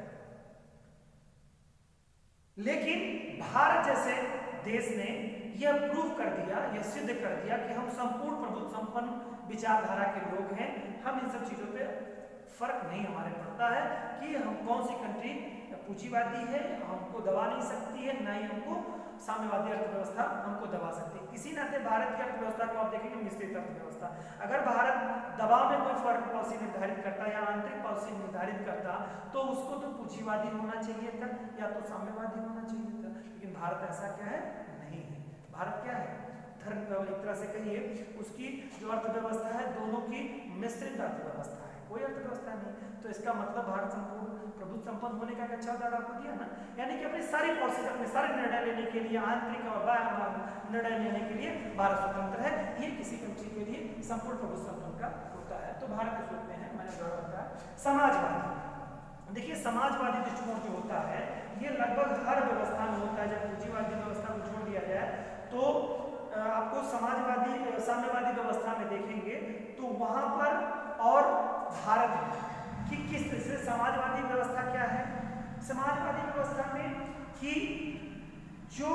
लेकिन भारत जैसे देश ने यह प्रूव कर दिया, यह सिद्ध कर दिया कि हम संपूर्ण प्रभुत्व संपन्न विचारधारा के लोग हैं। हम इन सब चीजों पे फर्क नहीं हमारे पड़ता है कि हम कौन सी कंट्री पूंजीवादी है, हमको दबा नहीं सकती है, ना ही हमको साम्यवादी अर्थव्यवस्था हमको दबा सकती है। इसी नाते भारत की अर्थव्यवस्था को आप देखेंगे मिश्रित अर्थव्यवस्था। अगर भारत दबाव में कोई फॉरेन पॉलिसी निर्धारित करता या आंतरिक पॉलिसी निर्धारित करता तो उसको तो पूंजीवादी होना चाहिए था या तो साम्यवादी होना चाहिए था, लेकिन भारत ऐसा क्या है, नहीं है। भारत क्या है, धर्म, एक तरह से कहिए उसकी जो अर्थव्यवस्था है दोनों की मिश्रित अर्थव्यवस्था है, कोई अर्थव्यवस्था नहीं। तो इसका मतलब भारत संपूर्ण प्रभुत्व संपन्न होने का एक अच्छा उदाहरण आपको दिया ना, यानी कि अपनी सारी पॉलिसी, अपने सारे निर्णय लेने के लिए, आंतरिक और बाह्य निर्णय लेने के लिए भारत स्वतंत्र है। ये किसी कंट्री के लिए संपूर्ण प्रभुत्व संपन्न का होता है। तो भारत इस रूप में है, मैंने उदाहरण बताया। समाजवादी, देखिए समाजवादी दृष्टिकोण जो होता है ये लगभग हर व्यवस्था में होता है। जब पूंजीवादी व्यवस्था को छोड़ दिया जाए तो आपको समाजवादी, साम्यवादी व्यवस्था में देखेंगे तो वहां पर और भारत में कि किस तरह से समाजवादी व्यवस्था क्या है। समाजवादी व्यवस्था में कि जो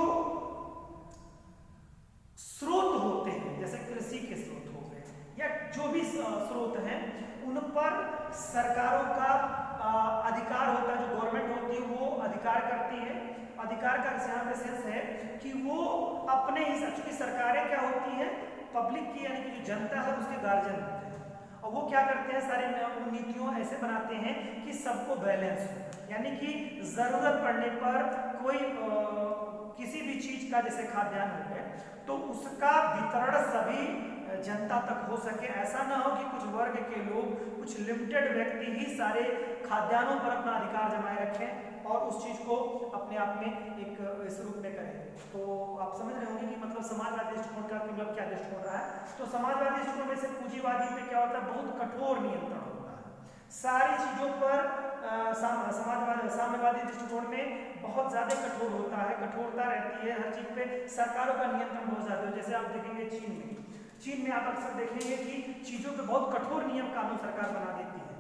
स्रोत होते हैं जैसे कृषि के स्रोत हो गए या जो भी स्रोत हैं उन पर सरकारों का अधिकार होता है, जो गवर्नमेंट होती है वो अधिकार करती है। अधिकार का यहाँ पे सेंस है कि वो अपने हिसाब, चूंकि सरकारें क्या होती है पब्लिक की, यानी कि जो जनता है उसके गार्जियन होते हैं, और वो क्या करते हैं, सारी नीतियों ऐसे बनाते हैं कि सबको बैलेंस हो, यानी कि जरूरत पड़ने पर कोई किसी भी चीज का जैसे खाद्यान्न हो गया तो उसका वितरण सभी जनता तक हो सके। ऐसा ना हो कि कुछ वर्ग के लोग, कुछ लिमिटेड व्यक्ति ही सारे खाद्यान्नों पर अपना अधिकार जमाए रखें और उस चीज को अपने आप में एक इस रूप में करें। तो आप समझ रहे होंगे कि मतलब समाजवादी दृष्टिकोण का मतलब क्या दृष्टिकोण रहा है। तो समाजवादी दृष्टिकोण में से पूंजीवादी पे क्या होता है, बहुत कठोर नियंत्रण होता है सारी चीजों पर। साम्यवादी दृष्टिकोण में बहुत ज्यादा कठोर होता है, कठोरता रहती है हर चीज पे, सरकारों का नियंत्रण बहुत ज्यादा है। जैसे आप देखेंगे चीन में आप अक्सर देखेंगे कि चीजों पे बहुत कठोर नियम कानून सरकार बना देती है,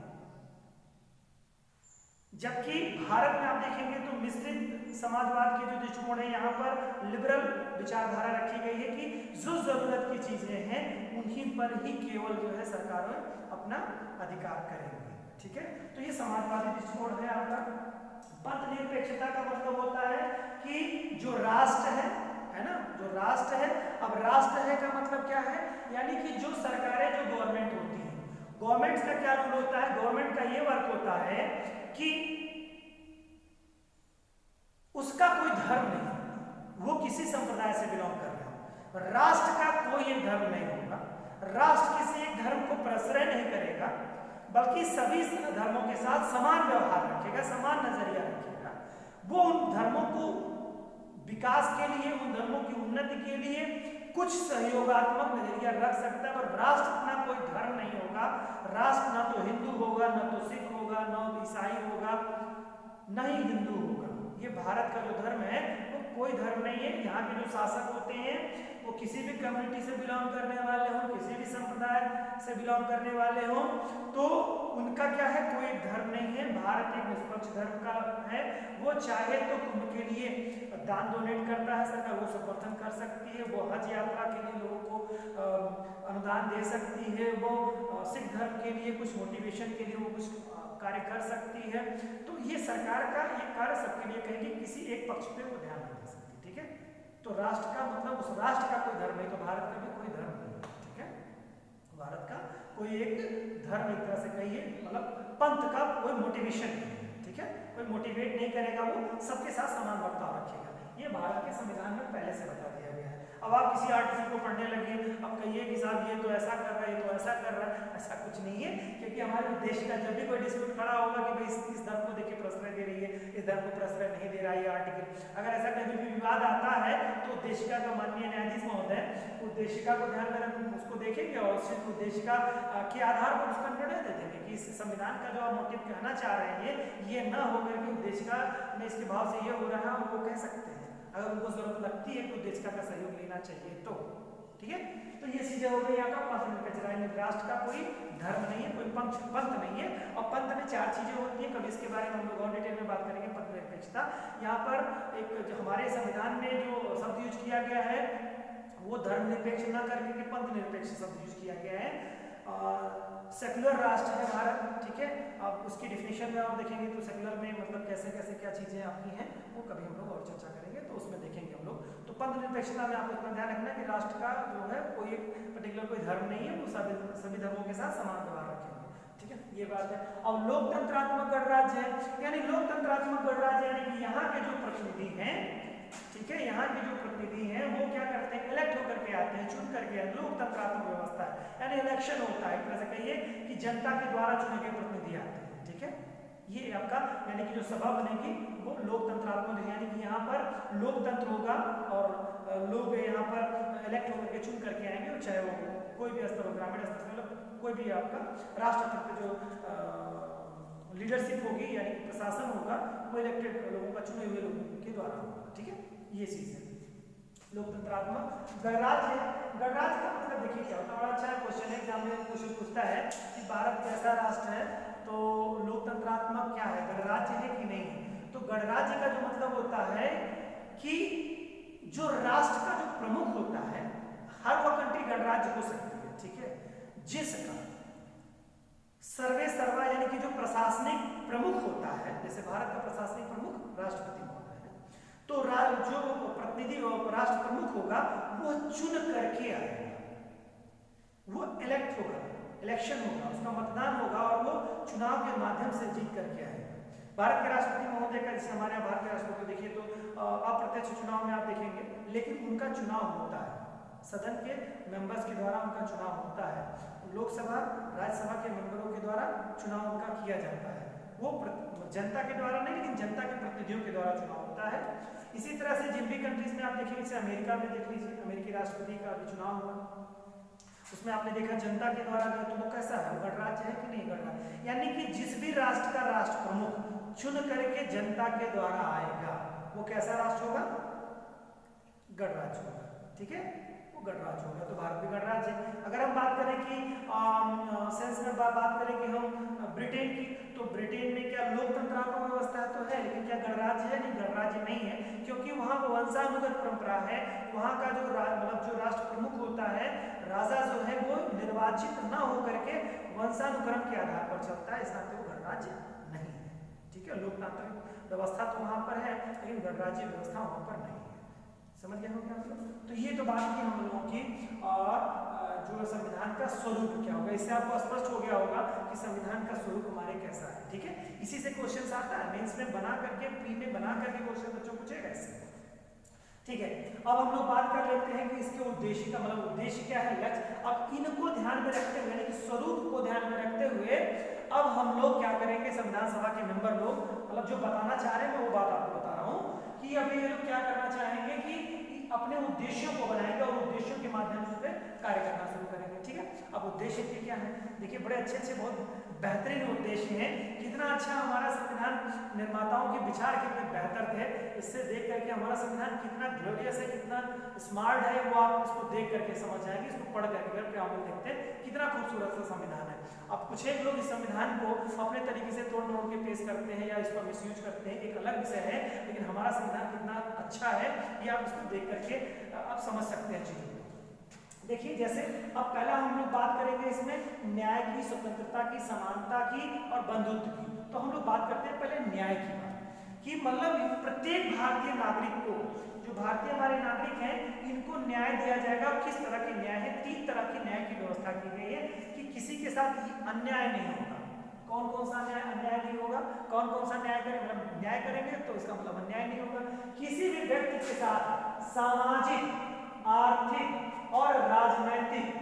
जबकि भारत में आप देखेंगे तो मिश्रित समाजवाद के जो दृष्टिकोण है, यहाँ पर लिबरल विचारधारा रखी गई है कि जो जरूरत की चीजें हैं उन्हीं पर ही केवल जो है सरकारें अपना अधिकार करेंगे। ठीक है, तो ये समाजवादी दृष्टिकोण है आपका। पंथ निरपेक्षता का मतलब होता है कि जो राष्ट्र है ना, जो राष्ट्र है, अब राष्ट्र है का मतलब क्या है, यानी कि जो सरकारें, जो गवर्नमेंट होती है, गवर्नमेंट का क्या रूल होता है, गवर्नमेंट का ये वर्क होता है कि उसका कोई धर्म नहीं, वो किसी संप्रदाय से बिलोंग कर रहा है। राष्ट्र का कोई एक धर्म नहीं होगा, राष्ट्र किसी एक धर्म को प्रश्रय नहीं करेगा, बल्कि सभी धर्मों के साथ समान व्यवहार रखेगा, समान नजरिया रखेगा। वो उन धर्मों को विकास के लिए, उन धर्मों की उन्नति के लिए कुछ सहयोगात्मक नजरिया रख सकता है, पर राष्ट्र अपना कोई धर्म नहीं होगा। राष्ट्र ना तो हिंदू होगा, ना तो सिख होगा, ना ईसाई होगा, ना ही हिंदू होगा। ये भारत का जो धर्म है वो कोई धर्म नहीं है। यहाँ के जो शासक होते हैं वो किसी भी कम्युनिटी से बिलोंग करने वाले हों, किसी भी संप्रदाय से बिलोंग करने वाले हों, तो उनका क्या है, कोई धर्म नहीं है। भारत एक निष्पक्ष धर्म का है। वो चाहे तो कुंभ के लिए दान डोनेट करता है सरकार, वो समर्थन कर सकती है। वो हज यात्रा के लिए लोगों को अनुदान दे सकती है। वो सिख धर्म के लिए कुछ मोटिवेशन के लिए वो कुछ कार्य कर सकती है। तो ये सरकार का ये कार्य सबके लिए कहेगी, किसी एक पक्ष पे वो ध्यान नहीं दे सकती। ठीक है, तो राष्ट्र का मतलब उस राष्ट्र का कोई धर्म नहीं, तो भारत का भी कोई धर्म नहीं है। ठीक है, भारत का कोई एक धर्म, एक तरह से कहिए मतलब पंथ का कोई मोटिवेशन नहीं है। ठीक है, कोई मोटिवेट नहीं करेगा, वो सबके साथ समान बर्ताव रखेगा। ये भारत के संविधान में पहले से बता दिया गया है। अब आप किसी आर्टिकल को पढ़ने लगे, अब कहिए कि साहब ये तो ऐसा कर रहा है, ये तो ऐसा कर रहा है, ऐसा कुछ नहीं है। क्योंकि हमारे देश का जब भी कोई डिस्प्यूट खड़ा होगा कि भाई इस धर्म को देखिए प्रश्रय दे रही है, इस धर्म को प्रश्रय नहीं दे रहा है ये आर्टिकल, अगर ऐसा कभी भी विवाद आता है तो उद्देशिका का माननीय न्यायाधीश महोदय उद्देशिका को ध्यान में उसको देखेंगे और उस उद्देशिका के आधार पर उसका निर्णय दे देंगे कि इस संविधान का जो आप मोटिव कहना चाह रहे हैं ये न होकर के उद्देशिका में इसके भाव से ये हो रहा है, वो कह सकते हैं। अगर उनको जरूरत लगती है तो उद्देशिका का सहयोग लेना चाहिए तो। ठीक है, तो ये चीजें हो गई। यहाँ का पंथ निरपेक्ष, राष्ट्र का कोई धर्म नहीं है, कोई पंथ नहीं है। और पंथ में चार चीजें होती हैं, कभी इसके बारे में हम लोग और डिटेल में बात करेंगे। पंथ निरपेक्षता, यहाँ पर एक जो हमारे संविधान में जो शब्द यूज किया गया है वो धर्म निरपेक्ष न करके पंथ निरपेक्ष शब्द यूज किया गया है। सेक्युलर राष्ट्र है भारत। ठीक है, अब उसकी डिफिनेशन में आप देखेंगे तो सेक्युलर में मतलब कैसे कैसे क्या चीजें आपकी हैं वो कभी हम लोग और चर्चा करेंगे, तो उसमें देखेंगे हम लोग। तो पंथ निरपेक्षता में आपको इतना ध्यान रखना है कि राष्ट्र का जो है कोई एक पर्टिकुलर कोई धर्म नहीं है, वो सभी धर्मों के साथ समान व्यवहार रखेंगे। ठीक है, ये बात है। अब लोकतंत्रात्मक गणराज्य है, यानी लोकतंत्रात्मक गणराज्य यानी कि यहाँ के जो प्रतिनिधि हैं, ठीक है, यहाँ के जो प्रतिनिधि हैं वो क्या करते हैं, इलेक्ट होकर के आते हैं, चुन करके। लोकतंत्रात्मक व्यवस्था है, यानी इलेक्शन होता है, एक तरह से कहिए कि जनता के द्वारा चुने गए प्रतिनिधि आते हैं। ठीक है, ये आपका यानी कि जो सभा बनेगी वो लोकतंत्रात्मक, यानी कि यहाँ पर लोकतंत्र होगा और लोग यहाँ पर इलेक्ट होकर के चुन करके आएंगे, चाहे वो कोई भी स्तर हो, ग्रामीण स्तर से मतलब कोई भी आपका राष्ट्र स्तर पर जो लीडरशिप होगी यानी कि प्रशासन होगा वो इलेक्टेड लोगों का, चुने हुए लोगों के द्वारा होगा। ठीक है, ये चीज है लोकतंत्रात्मक। गणराज्य, गणराज्य का मतलब देखिए क्या होता है, बड़ा अच्छा क्वेश्चन है, एग्जाम में क्वेश्चन पूछता है कि भारत कैसा राष्ट्र है तो लोकतंत्रात्मक क्या है, गणराज्य है कि नहीं है। तो गणराज्य का जो मतलब होता है कि जो राष्ट्र का जो प्रमुख होता है, हर वो कंट्री गणराज्य हो सकती है। ठीक है, जिसका सर्वे सर्वा यानी कि जो प्रशासनिक प्रमुख होता है, जैसे भारत का प्रशासनिक प्रमुख राष्ट्रपति होता है, तो जो प्रतिनिधि राष्ट्र प्रमुख होगा वो चुन करके आएगा, वो इलेक्ट होगा। इलेक्शन होगा, उसका मतदान होगा और वो चुनाव के माध्यम से जीत करके आएगा। भारत के राष्ट्रपति महोदय का, जैसे हमारे यहाँ भारत के राष्ट्रपति को देखिए तो अप्रत्यक्ष चुनाव में आप देखेंगे, लेकिन उनका चुनाव होता है, सदन के मेंबर्स के द्वारा उनका चुनाव होता है, लोकसभा राज्यसभा के मेंबरों के द्वारा चुनाव उनका किया जाता है, वो जनता के द्वारा नहीं लेकिन जनता के प्रतिनिधियों के द्वारा चुनाव होता है। इसी तरह से जिन भी कंट्रीज में आप देखेंगे, जैसे अमेरिका में देख लीजिए, अमेरिकी राष्ट्रपति का अभी चुनाव हुआ, उसमें आपने देखा जनता के द्वारा गया, तो वो कैसा है, गणराज्य है कि नहीं गणराज्य, यानी कि जिस भी राष्ट्र का राष्ट्र प्रमुख चुन करके जनता के द्वारा आएगा वो कैसा राष्ट्र होगा, गणराज्य होगा, ठीक है, वो गणराज्य होगा। तो भारत भी गणराज्य है। अगर हम बात करें कि सेंस में बात करें कि हम ब्रिटेन की, तो ब्रिटेन में क्या लोकतंत्रात्मक व्यवस्था तो है, लेकिन क्या गणराज्य है, नहीं गणराज्य नहीं है, क्योंकि वहाँ वंशानुगत परंपरा है। वहाँ का जो मतलब जो राष्ट्र प्रमुख होता है, राजा जो है वो निर्वाचित न होकर के वंशानुक्रम के आधार पर चलता है, इस नाते वो गणराज्य नहीं है, ठीक है। लोकतांत्रिक व्यवस्था तो वहाँ पर है, लेकिन गणराज्य व्यवस्था वहाँ पर नहीं है। समझ गए होंगे आप लोग। तो ये तो बात की हम लोगों की, और जो संविधान का स्वरूप क्या होगा, इससे आपको स्पष्ट हो गया होगा कि संविधान का स्वरूप हमारे कैसा है, ठीक है। इसी से क्वेश्चन आता है, मेंस में बना करके, प्री में बना करके क्वेश्चन बच्चों पूछेगा इससे, ठीक है। अब हम लोग बात कर लेते हैं कि इसके उद्देश्य का, मतलब उद्देश्य क्या है, लक्ष्य। अब इनको ध्यान में रखते हुए, यानी कि स्वरूप को ध्यान में रखते हुए अब हम लोग क्या करेंगे, संविधान सभा के मेंबर लोग, मतलब जो बताना चाह रहे हैं मैं वो बात आपको बता रहा हूँ कि अब ये लोग क्या करना चाहेंगे कि अपने उद्देश्यों को बनाएंगे और उद्देश्यों के माध्यम से कार्य करना शुरू करेंगे, ठीक है। अब उद्देश्य क्या है, देखिए बड़े अच्छे अच्छे बहुत बेहतरीन उद्देश्य हैं। कितना अच्छा हमारा संविधान निर्माताओं के विचार कितने बेहतर थे, इससे देख करके हमारा संविधान कितना ग्लोरियस है, कितना स्मार्ट है, वो आप इसको देख करके समझ जाएंगे। इसको पढ़ करके अगर प्रेआम्बल देखते हैं कितना खूबसूरत सा संविधान है। अब कुछ एक लोग इस संविधान को अपने तरीके से तोड़ तोड़ के पेश करते हैं या इसका मिसयूज करते हैं, एक अलग विषय है, लेकिन हमारा संविधान कितना अच्छा है ये आप इसको देख करके आप समझ सकते हैं चीजों को। देखिए जैसे अब पहला हम लोग बात करेंगे इसमें न्याय की, स्वतंत्रता की, समानता की और बंधुत्व की। तो हम लोग बात करते हैं पहले न्याय की बात, कि मतलब प्रत्येक भारतीय नागरिक को, जो भारतीय हमारे नागरिक हैं, इनको न्याय दिया जाएगा। किस तरह के न्याय है, 3 तरह की न्याय की व्यवस्था की गई है कि किसी के साथ अन्याय नहीं होगा। कौन कौन सा न्याय, अन्याय नहीं होगा, कौन कौन सा न्याय करेंगे, मतलब न्याय करेंगे तो इसका मतलब अन्याय नहीं होगा। किसी भी व्यक्ति के साथ सामाजिक, आर्थिक और राजनैतिक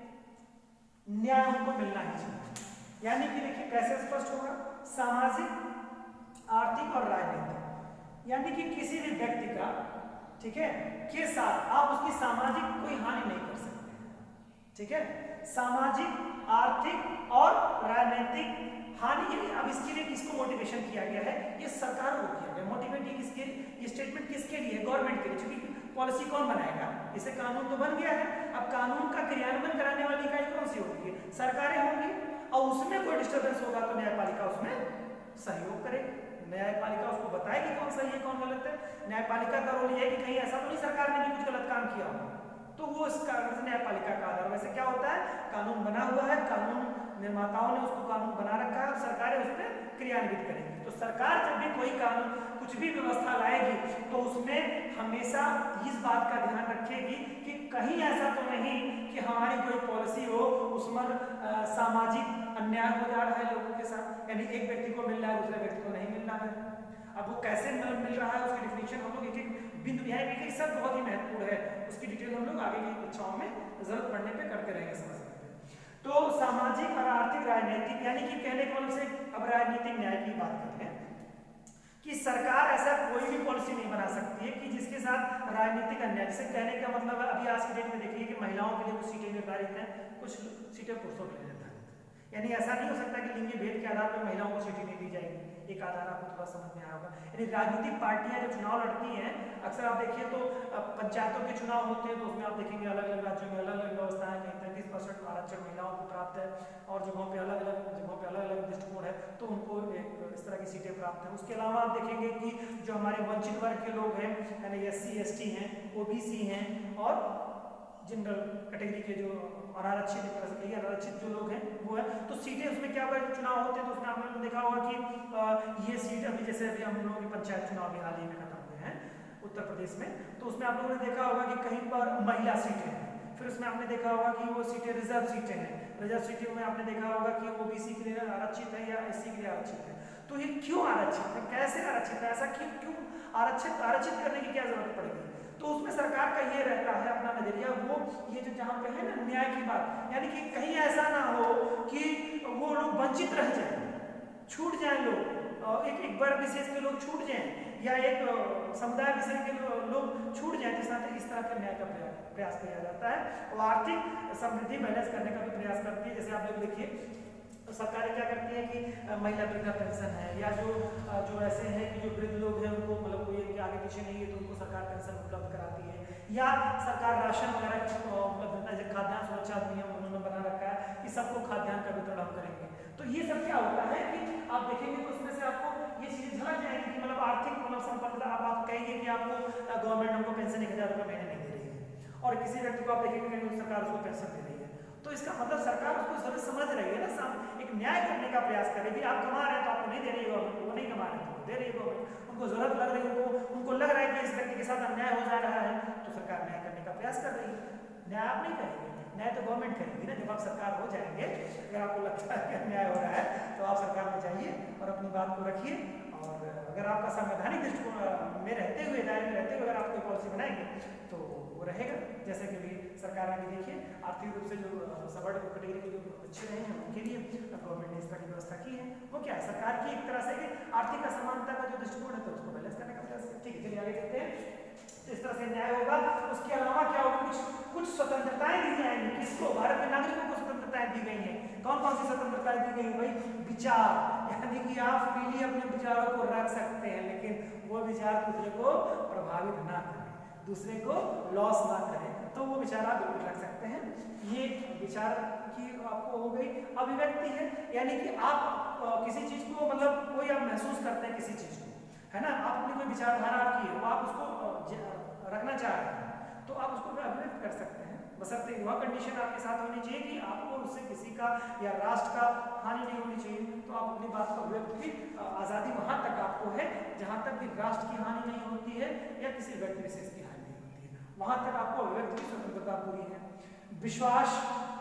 न्याय उनको मिलना ही चाहिए। यानी कि देखिए कैसे स्पष्ट होगा, सामाजिक, आर्थिक और राजनीतिक, यानी कि किसी भी व्यक्ति का, ठीक है, के साथ आप उसकी सामाजिक कोई हानि नहीं कर सकते, ठीक है। सामाजिक, आर्थिक और राजनीतिक हानि, अब इसके लिए किसको मोटिवेशन किया गया है, ये सरकार को किया गया मोटिवेट। ये किसके, ये स्टेटमेंट किसके लिए, गवर्नमेंट के लिए, क्योंकि पॉलिसी कौन बनाएगा, इसे कानून तो बन गया है। अब कानून का क्रियान्वयन कराने वाली इकाई कौन सी होगी, सरकारें होंगी, और उसमें कोई डिस्टर्बेंस होगा तो न्यायपालिका उसमें सहयोग करेगी। न्यायपालिका उसको बताएगी कौन सही है कौन गलत है। न्यायपालिका का रोल ये है कि कहीं ऐसा तो नहीं सरकार ने भी कुछ गलत काम किया हो, तो वो इस कारण से न्यायपालिका का आधार। वैसे क्या होता है, कानून बना हुआ है, कानून निर्माताओं ने उसको कानून बना रखा है, अब सरकारें उस पर क्रियान्वित करेंगी। तो सरकार जब भी कोई कानून, कुछ भी व्यवस्था लाएगी तो उसमें हमेशा इस बात का ध्यान रखेगी कि कहीं ऐसा तो नहीं कि हमारी कोई पॉलिसी हो उसमें सामाजिक अन्याय हो जा रहा है लोगों के साथ, यानी एक व्यक्ति को मिल रहा है दूसरे व्यक्ति को नहीं मिल रहा है। अब वो कैसे मिल रहा है उसकी डिफिनेशन हम लोग एक एक बिंदु, यहाँ एक सब बहुत ही महत्वपूर्ण है, उसकी डिटेल हम लोग आगे की कक्षाओं में जरूरत पड़ने पे करते रहेंगे, समझ सकते हैं। तो सामाजिक और आर्थिक, राजनीतिक, यानी कि कहने के मतलब से अब राजनीतिक न्याय की बात करते हैं कि सरकार ऐसा कोई भी पॉलिसी नहीं बना सकती है कि जिसके साथ राजनीतिक अन्याय, जिसे कहने का मतलब है अभी आज की डेट में देखिए कि महिलाओं के लिए कुछ सीटें निर्धारित हैं, कुछ सीटें पुरुषों के लिए निर्धारित हैं। यानी ऐसा नहीं हो सकता कि लिंगी भेद के आधार पर महिलाओं को सीटें नहीं दी जाएगी। एक आधार आपको थोड़ा समझ में आया होगा। यानी राजनीतिक पार्टियां जब चुनाव लड़ती हैं, अक्सर आप देखिए तो पंचायतों के चुनाव होते हैं तो उसमें आप देखेंगे अलग अलग राज्यों में अलग अलग व्यवस्था है, कहीं 33% आरक्षण महिलाओं को प्राप्त है और जगहों पे अलग अलग दृष्टिकोण है तो उनको एक इस तरह की सीटें प्राप्त हैं। उसके अलावा आप देखेंगे कि जो हमारे वंचित वर्ग के लोग हैं, यानी SC ST हैं, OBC हैं और जनरल कैटेगरी के जो अनारक्षित, एक तरह से कहिए अनारक्षित जो लोग हैं वो है, तो सीटें उसमें क्या हुआ, चुनाव होते हैं तो उसमें आपने देखा होगा कि ये सीट अभी जैसे अभी हम लोगों के पंचायत चुनाव भी हाल ही में खत्म हुए हैं उत्तर प्रदेश में, तो उसमें आप लोगों ने देखा होगा कि कहीं पर महिला सीटें हैं, फिर उसमें आपने देखा होगा कि वो सीटें रिजर्व सीटें हैं। रिजर्व सीटों में आपने देखा होगा कि ओबीसी के लिए आरक्षित है या एससी के लिए आरक्षित है। तो ये क्यों आरक्षित है, कैसे आरक्षित है, ऐसा क्यों आरक्षित करने की क्या जरूरत पड़ेगी? तो उसमें सरकार का ये रहता है अपना नजरिया, वो ये जो जहाँ पे है ना न्याय की बात, यानी कि कहीं ऐसा ना हो कि वो लोग वंचित रह जाए, छूट जाए लोग, एक वर्ग विशेष के लोग छूट जाएं या एक समुदाय विशेष के लोग छूट जाएं। तो इस तरह के न्याय का प्रयास किया जाता है और आर्थिक समृद्धि बैलेंस करने का भी प्रयास करती है। जैसे आप लोग देखिए तो सरकारें क्या करती है कि महिला वृद्धा पेंशन है या जो ऐसे हैं कि जो वृद्ध लोग हैं उनको मतलब कोई आगे पीछे नहीं है तो उनको सरकार पेंशन उपलब्ध कराती है, या सरकार राशन वगैरह उपलब्ध है, खाद्यान्न सुरक्षा अधिनियम उन्होंने बना रखा है कि सबको खाद्यान्न का वितरण हम करेंगे। तो ये सब क्या होता है कि आप देखेंगे तो उसमें से आपको ये चीज़ झलक जाएगी कि मतलब आर्थिक मतलब संपन्नता। अब आप कहेंगे कि आपको गवर्नमेंट हमको पेंशन 1000 रुपये महीने नहीं दे रही है और किसी व्यक्ति को आप देखेंगे कि सरकार उसको पेंशन दे रही है, तो इसका मतलब सरकार उसको जरूर समझ रही है ना, एक न्याय करने का प्रयास करेगी। आप कमा रहे हैं तो आपको नहीं दे रही है गवर्नमेंट, वो नहीं कमा रहे हैं तो दे रही है गवर्नमेंट, उनको जरूरत लग रही है, उनको लग रहा है कि इस व्यक्ति के साथ अन्याय हो जा रहा है तो सरकार न्याय करने का प्रयास कर रही है। न्याय आप नहीं करेंगे, न्याय तो गवर्नमेंट करेगी ना। जब आप सरकार हो जाएंगे, अगर आपको लगता है कि अन्याय हो रहा है तो आप सरकार में जाइए और अपनी बात को रखिए, और अगर आपका संवैधानिक दृष्टिकोण में रहते हुए, दायरे में रहते हुए अगर आप कोई पॉलिसी बनाएंगे तो वो रहेगा। जैसे कि भी सरकार ने देखिए आर्थिक रूप से जो सबर्ड कैटेगरी के जो अच्छे रहे हैं उनके लिए गवर्नमेंट ने इस तरह की व्यवस्था की है। वो क्या है, सरकार की एक तरह से कि आर्थिक असमानता का जो दृष्टिकोण है तो उसको बैलेंस करने का प्रयास है। ठीक है, चलिए आगे देखते हैं। इस तरह से न्याय होगा। उसके अलावा क्या होगा, कुछ स्वतंत्रताएं दी जाएंगी। किसको? भारत के नागरिकों को स्वतंत्रताएं दी गई हैं। कौन कौन सी स्वतंत्रताएं दी गई है भाई? विचार, यानी कि आप फ्रीली अपने विचारों को रख सकते हैं, लेकिन वो विचार दूसरे को प्रभावित ना करें, दूसरे को लॉस ना करें, तो वो विचार आप बिल्कुल रख सकते हैं। ये विचार की आपको हो गई अभिव्यक्ति है, यानी कि आप किसी चीज को मतलब कोई आप महसूस करते हैं किसी चीज को, है ना, आप अपनी कोई विचारधारा आपकी है, वो आप उसको रखना चाह रहे हैं तो आप उसको अभिव्यक्त कर सकते हैं, बशर्ते वह कंडीशन आपके साथ होनी चाहिए कि आपको उससे किसी का या राष्ट्र का हानि नहीं होनी चाहिए। तो आप अपनी बात को अभिव्यक्त की आज़ादी वहाँ तक आपको है जहाँ तक कि राष्ट्र की हानि नहीं होती है या किसी व्यक्ति विशेष की हानि नहीं होती है, वहाँ तक आपको अभिव्यक्त की स्वतंत्रता पूरी है। विश्वास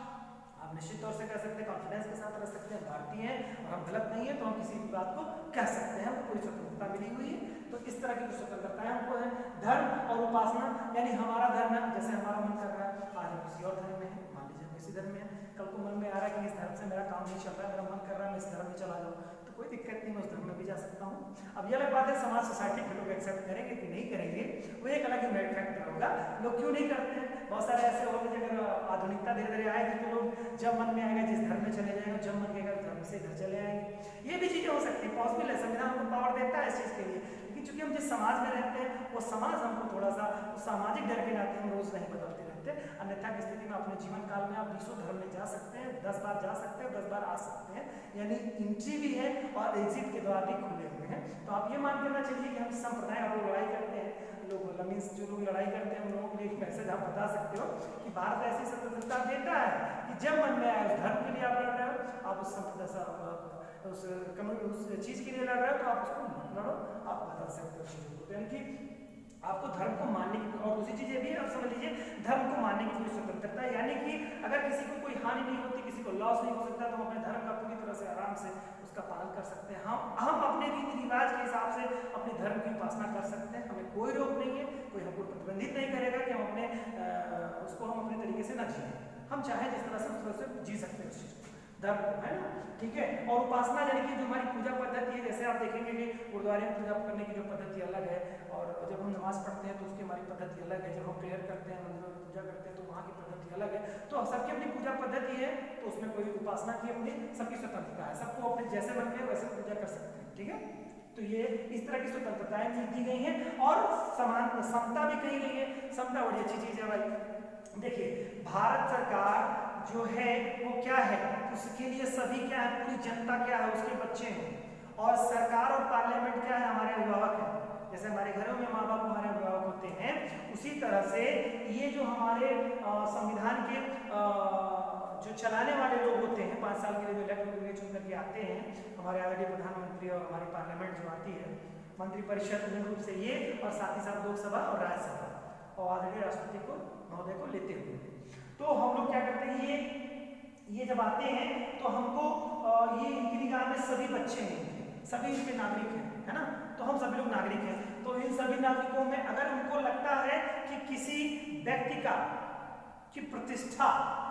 आप निश्चित तौर से कह सकते हैं, कॉन्फिडेंस के साथ रह सकते हैं, भारतीय हैं और हम गलत नहीं है तो हम किसी भी बात को कह सकते हैं, हमको पूरी स्वतंत्रता मिली हुई है। तो इस तरह की स्वतंत्रताएं हमको है। धर्म और उपासना, यानी हमारा धर्म है, जैसे हमारा मन कर रहा है आज हम किसी और धर्म में है, मान लीजिए हम किसी धर्म में है, कल को मन में आ रहा है कि इस धर्म से मेरा काम नहीं चल रहा है, मेरा मन कर रहा है मैं इस धर्म में चला जाऊँ, तो कोई दिक्कत नहीं, मैं उस धर्म में भी जा सकता हूँ। अब ये अलग बात है समाज सोसाइटी के लोग एक्सेप्ट करेंगे कि नहीं करेंगे, वो एक अलग ही फैक्टर होगा। लोग क्यों नहीं करते हैं, बहुत सारे ऐसे होंगे अगर आधुनिकता धीरे धीरे आएगी तो लोग जब मन में आएगा जिस धर्म में चले जाएंगे, जब मन कहेगा धर्म से इधर चले आएंगे। ये भी चीजें हो सकती है, पॉसिबल है, संविधान हमको पावर देता है इस चीज के लिए, लेकिन चूंकि हम जिस समाज में रहते हैं वो समाज हमको थोड़ा सा सामाजिक डर के नाते हम रोज नहीं बदलते रहते, अन्यथा की स्थिति में अपने जीवन काल में आप 20 धर्म में जा सकते हैं, 10 बार जा सकते हैं, 10 बार आ सकते हैं, यानी एंट्री भी है और एग्जिट के द्वार भी खुले हुए हैं। तो आप ये मान लेना चाहिए कि हम संप्रदाय आप लोग लड़ाई करते हैं, लोग मीन्स जो लोग लड़ाई करते हैं उन लोगों के लिए एक मैसेज आप बता सकते हो कि भारत ऐसी स्वतंत्रता देता है कि जब मन में आए उस धर्म के लिए आप लड़ रहे हो, आप उस चीज के लिए लड़ रहे हो तो आप उसको लड़ो, आप बता सकते हो चीजों को। यानी कि आपको धर्म को मानने की, और दूसरी चीज ये भी है, आप समझ लीजिए धर्म को मानने की पूरी स्वतंत्रता, यानी कि अगर किसी को कोई हानि नहीं होती, किसी को लॉस नहीं हो सकता, तो हम अपने धर्म का पूरी तरह से आराम से उसका पालन कर सकते हैं। हम अपने रीति रिवाज के हिसाब से अपने धर्म की उपासना कर सकते हैं, हमें कोई रोक नहीं है, कोई हमको प्रतिबंधित नहीं करेगा कि हम अपने उसको हम अपने तरीके से ना जिए, हम चाहे जिस तरह से उस तरह से जी सकते हैं उस चीज को, धर्म को, है ना, ठीक है। और उपासना यानी कि जो हमारी पूजा पद्धति है, जैसे आप देखेंगे कि गुरुद्वारे में पूजा करने की जो पद्धति अलग है, और जब हम नमाज पढ़ते हैं तो उसकी हमारी पद्धति अलग है, जब हम प्रेयर करते हैं, मंदिरों में पूजा करते हैं तो वहाँ की पद्धति अलग है। तो सबकी अपनी पूजा पद्धति है, तो उसमें कोई उपासना की अपनी सबकी स्वतंत्रता है, सबको अपने जैसे मन में वैसे पूजा कर सकते हैं, ठीक है। तो ये इस तरह की स्वतंत्रताएं दी गई हैं और समान समता भी कही गई है। समता बड़ी अच्छी चीज है भाई। देखिए भारत सरकार जो है वो क्या है, उसके लिए सभी क्या है, पूरी जनता क्या है, उसके बच्चे हैं, और सरकार और पार्लियामेंट क्या है, हमारे अभिभावक हैं। जैसे हमारे घरों में माँ बाप हमारे अभिभावक होते हैं, उसी तरह से ये जो हमारे संविधान के जो चलाने वाले लोग होते हैं, 5 साल के लिए जो इलेक्ट चुन करके आते हैं, हमारे आदरणीय प्रधानमंत्री और हमारी पार्लियामेंट जो आती है, मंत्रिपरिषद मूल रूप से ये, और साथ ही साथ लोकसभा और राज्यसभा और आदरणीय राष्ट्रपति को महोदय को लेते हुए, तो हम लोग क्या करते हैं, ये ये जब आते हैं तो हमको ये इनकी निगाह में सभी बच्चे हैं, सभी इनके नागरिक हैं, है ना, तो हम सभी लोग नागरिक हैं। तो इन सभी नागरिकों में अगर उनको लगता है कि किसी व्यक्ति की प्रतिष्ठा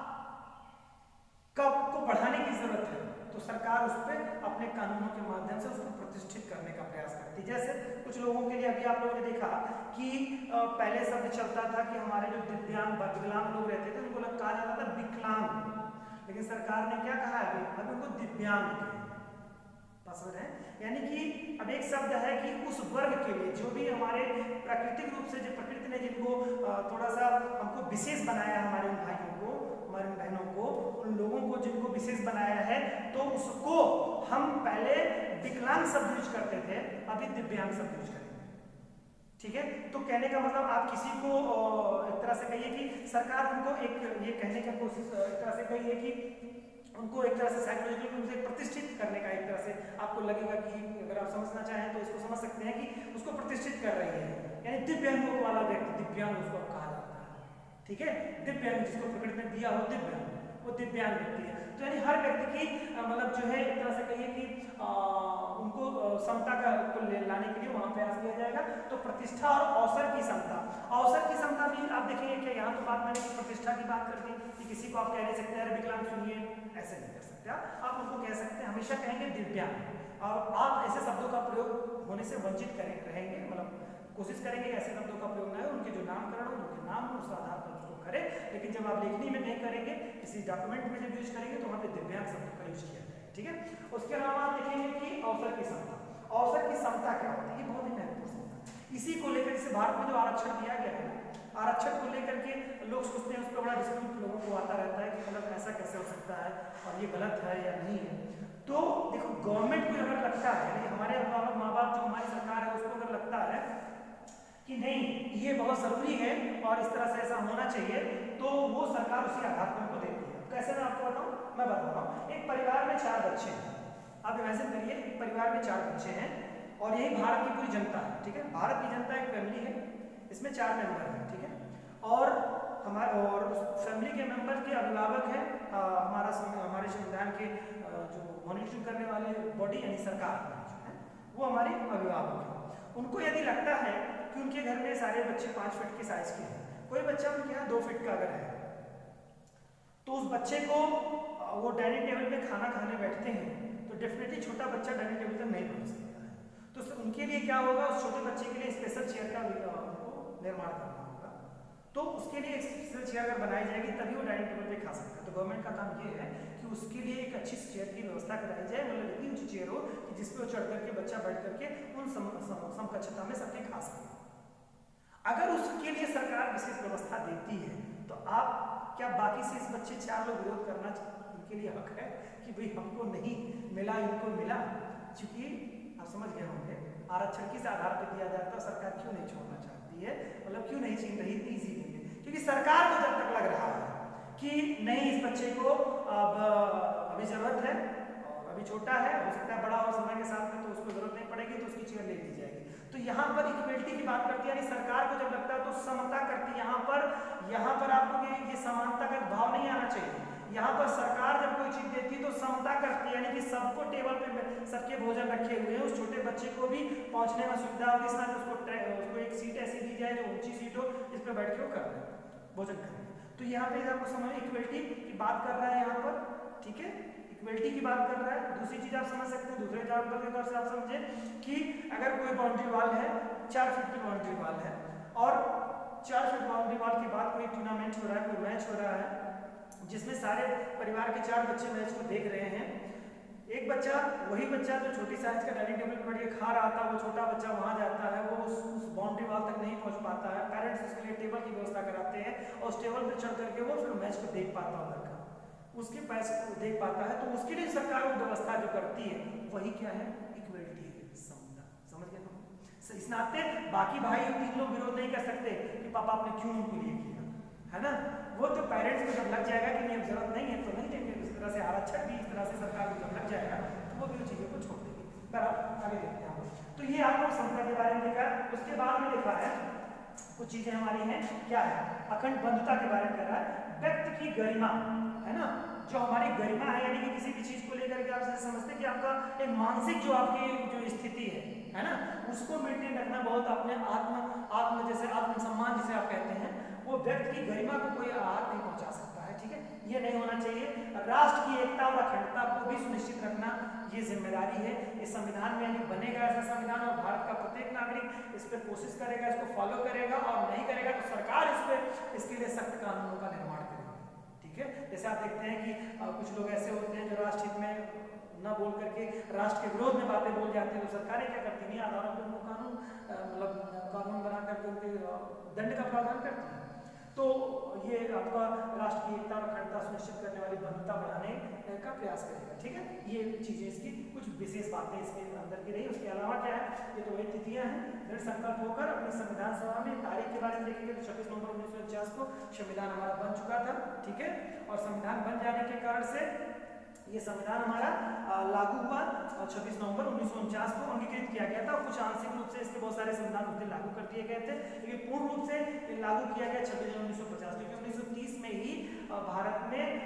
को बढ़ाने की जरूरत है तो सरकार उस पर अपने कानूनों के माध्यम से उसको प्रतिष्ठित करने का प्रयास करती है। जैसे कुछ लोगों के लिए अभी आप लोगों ने देखा कि पहले शब्द चलता था कि हमारे जो दिव्यांग विकलांग लोग रहते थे उनको कहा जाता था विकलांग, लेकिन सरकार ने क्या कहा है अभी उनको दिव्यांग पसंद है। यानी कि अब एक शब्द है कि उस वर्ग के लिए जो भी हमारे प्राकृतिक रूप से जो प्रकृति ने जिनको थोड़ा सा हमको विशेष बनाया, हमारे उन भाइयों को, हमारे उन बहनों को, उन लोगों को जिनको विशेष बनाया है, तो उसको हम पहले विकलांग शब्द यूज करते थे, अभी दिव्यांग शब्द यूज करेंगे। ठीक है, तो कहने का मतलब आप किसी को एक तरह से कहिए कि सरकार उनको एक ये कहने का कोशिश एक तरह से कहिए कि उनको एक तरह से साइकोलॉजिकल रूप से प्रतिष्ठित करने का, एक तरह से आपको लगेगा कि अगर आप समझना चाहें तो इसको समझ सकते हैं कि उसको प्रतिष्ठित कर रही है, यानी दिव्यांगों वाला व्यक्ति, दिव्यांग उसको कहा जाता है। ठीक है, दिव्यांग जिसको प्रकृति ने दिया हो दिव्यांग, वो दिव्यांग व्यक्ति है। तो यानी हर व्यक्ति की मतलब जो है एक तरह से कहिए कि उनको समता का को लाने के लिए वहां प्रयास किया जाएगा। तो प्रतिष्ठा और अवसर की समता, अवसर की समता भी आप देखेंगे कि यहाँ तो बात मैंने प्रतिष्ठा की बात कर दी कि किसी को आप कह नहीं सकते अरे विकलांग सुनिए, ऐसे नहीं कर सकते आप उनको कह सकते हैं, हमेशा कहेंगे दिव्यांग, और आप ऐसे शब्दों का प्रयोग होने से वंचित रहेंगे, मतलब कोशिश करेंगे ऐसे शब्दों का प्रयोग ना हो, उनके जो नामकरण हो उनके नाम हो उस आधार पर उसको करें। लेकिन जब आप लेखनी में नहीं करेंगे, किसी डॉक्यूमेंट में जब यूज करेंगे तो वहाँ पे दिव्यांग शब्द का यूज किया जाएगा। ठीक है, उसके अलावा आप देखेंगे कि अवसर की समता, अवसर की समता क्या होती है, ये बहुत ही महत्वपूर्ण समता है। इसी को लेकर जैसे भारत में जो आरक्षण दिया गया है, आरक्षण को लेकर के लोग सोचते हैं, उस पर बड़ा डिस्प्यूट लोगों को आता रहता है कि मतलब ऐसा कैसे हो सकता है और ये गलत है या नहीं है। तो देखो, गवर्नमेंट को अगर लगता है, हमारे अभिभावक माँ बाप जो हमारी सरकार है उसको अगर लगता है कि नहीं ये बहुत जरूरी है और इस तरह से ऐसा होना चाहिए, तो वो सरकार उसी आधार पर उनको देती है। कैसे मैं आपको बताऊं, मैं बता रहा हूँ। एक परिवार में 4 बच्चे हैं, आप इमेजिन करिए एक परिवार में 4 बच्चे हैं और यही भारत की पूरी जनता है। ठीक है, भारत की जनता एक फैमिली है, इसमें 4 मेंबर हैं। ठीक है, और उस फैमिली के मेंबर के अभिभावक हैं हमारे संविधान के जो मॉनिटरिंग करने वाले बॉडी यानी सरकार है, वो हमारे अभिभावक हैं। उनको यदि लगता है कि उनके घर में सारे बच्चे 5 फीट के साइज के हैं, कोई बच्चा उनके यहाँ 2 फीट का अगर है, तो उस बच्चे को वो डाइनिंग टेबल पे खाना खाने बैठते हैं तो डेफिनेटली छोटा बच्चा डाइनिंग टेबल तक नहीं पहुंच सकता है। तो उनके लिए क्या होगा, उस छोटे बच्चे के लिए स्पेशल चेयर का उनको निर्माण करना होगा। तो उसके लिए एक स्पेशल चेयर अगर बनाई जाएगी तभी वो डाइनिंग टेबल पे खा सकता है। तो गवर्नमेंट का काम ये है कि उसके लिए एक अच्छी चेयर की व्यवस्था कराई जाए, मतलब इतनी ऊंची चेयर हो कि जिसपे वो चढ़ करके बच्चा बैठ करके उन समकक्षता में सबके खा सके। अगर उसके लिए सरकार विशेष व्यवस्था देती है तो आप क्या बाकी से इस बच्चे 4 लोग विरोध करना इनके लिए हक है कि भाई हमको नहीं मिला, इनको मिला? क्योंकि आप समझ गए होंगे आरक्षण किस आधार पर दिया जाता है, सरकार क्यों नहीं छोड़ना चाहती है, मतलब क्यों नहीं छीन रही इतनी ईजी नहीं है। क्योंकि सरकार को जब तक लग रहा है कि नहीं इस बच्चे को अब अभी जरूरत है और अभी छोटा है, हो सकता है बड़ा हो समय के साथ में तो उसको जरूरत नहीं पड़ेगी तो उसकी चेयर ले ली जाएगी। तो यहाँ पर इक्वलिटी की बात करती है, यानी सरकार को जब लगता है तो समता करती है। यहाँ पर आपको ये समानता का भाव नहीं आना चाहिए। यहाँ पर सरकार जब कोई चीज देती है तो समता करती है, यानी कि सबको टेबल पे सबके भोजन रखे हुए हैं, उस छोटे बच्चे को भी पहुंचने में सुविधा होगी, इसलिए उसको एक सीट ऐसी दी जाए जो ऊंची सीट हो जिस पर बैठ के वो कर रहे भोजन करें। तो यहाँ पे आपको समझ इक्वलिटी की बात कर रहा है यहाँ पर, ठीक है, इक्वलिटी की बात कर रहा है। दूसरी चीज आप समझ सकते हैं, दूसरे एग्जाम्पल के तौर से आप समझे कि अगर कोई बाउंड्री वॉल है, 4 फीट की बाउंड्री वॉल है और 4 फीट बाउंड्री वॉल के बाद कोई टूर्नामेंट हो रहा है, कोई मैच हो रहा है जिसमें सारे परिवार के 4 बच्चे मैच को देख रहे हैं। एक बच्चा, वही बच्चा जो छोटी साइज का डाइनिंग टेबल पर बैठ के खा रहा था, वो छोटा बच्चा वहां जाता है, वो उस बाउंड्री वॉल तक नहीं पहुंच पाता है। पेरेंट्स उसके लिए टेबल की व्यवस्था कराते हैं और उस टेबल पर चढ़ करके वो फिर मैच को देख पाता है, लड़का उसके पैसे को देख पाता है। तो उसके लिए सरकार वो व्यवस्था जो करती है वही क्या है, इक्वलिटी है, समता। समझ गए ना? इस नाते बाकी भाई 3 लोग विरोध नहीं कर सकते कि पापा आपने क्यों उनको लिए किया, है ना? वो तो पेरेंट्स को जब लग जाएगा कि नहीं अब जरूरत नहीं है तो नहीं देंगे। इस तरह से आरक्षण भी इस तरह से सरकार को जब लग जाएगा तो वो भी चीजों को छोड़ देगी। बराबर, आगे देखते हैं। तो ये आप लोग समता के बारे में देखा। उसके बाद में देखा है कुछ चीजें हमारी हैं, क्या है, अखंड बंधुता के बारे में कह रहा है, व्यक्ति की गरिमा, है ना, जो हमारी गरिमा है, यानी कि किसी भी चीज को लेकर के आप समझते हैं कि आपका एक मानसिक जो आपकी जो स्थिति है ना, उसको मेंटेन रखना बहुत, अपने आत्म जैसे आत्मसम्मान जिसे आप कहते हैं, वो व्यक्ति की गरिमा को कोई हाथ नहीं पहुंचा सकता है, ठीक है, ये नहीं होना चाहिए। राष्ट्र की एकता और अखंडता को भी सुनिश्चित रखना ये जिम्मेदारी है। इस संविधान में यानी बनेगा ऐसा संविधान, और भारत का प्रत्येक नागरिक इस पर कोशिश करेगा, इसको फॉलो करेगा, और नहीं करेगा तो सरकार इस पर इसके लिए सख्त कानूनों का निर्माण करेगी, ठीक है। जैसे आप देखते हैं कि कुछ लोग ऐसे होते हैं जो राष्ट्रहित में न बोल करके राष्ट्र के विरोध में बातें बोल जाते हैं, तो सरकारें क्या करती हैं, आधारों पर उनको कानून मतलब कानून बना करके उनके दंड का प्रावधान करती हैं। तो ये आपका राष्ट्र की एकता और अखंडता सुनिश्चित करने वाली बंधुता बढ़ाने का प्रयास करेगा, ठीक है। ये चीजें इसकी कुछ विशेष बातें इसके अंदर की रही। उसके अलावा क्या है, ये तो वही तिथियां हैं। दृढ़ संकल्प होकर अपनी संविधान सभा में तारीख के बारे में देखेंगे तो 26 नवंबर 1949 को संविधान हमारा बन चुका था, ठीक है। और संविधान बन जाने के कारण से ये संविधान हमारा लागू हुआ और 26 नवंबर 1949 को अंगीकृत किया गया था। और कुछ आंशिक रूप से इसके बहुत सारे संविधान उस दिन लागू कर दिए गए थे, लेकिन पूर्ण रूप से लागू किया गया 26 जनवरी 1950, क्योंकि 1930 में ही भारत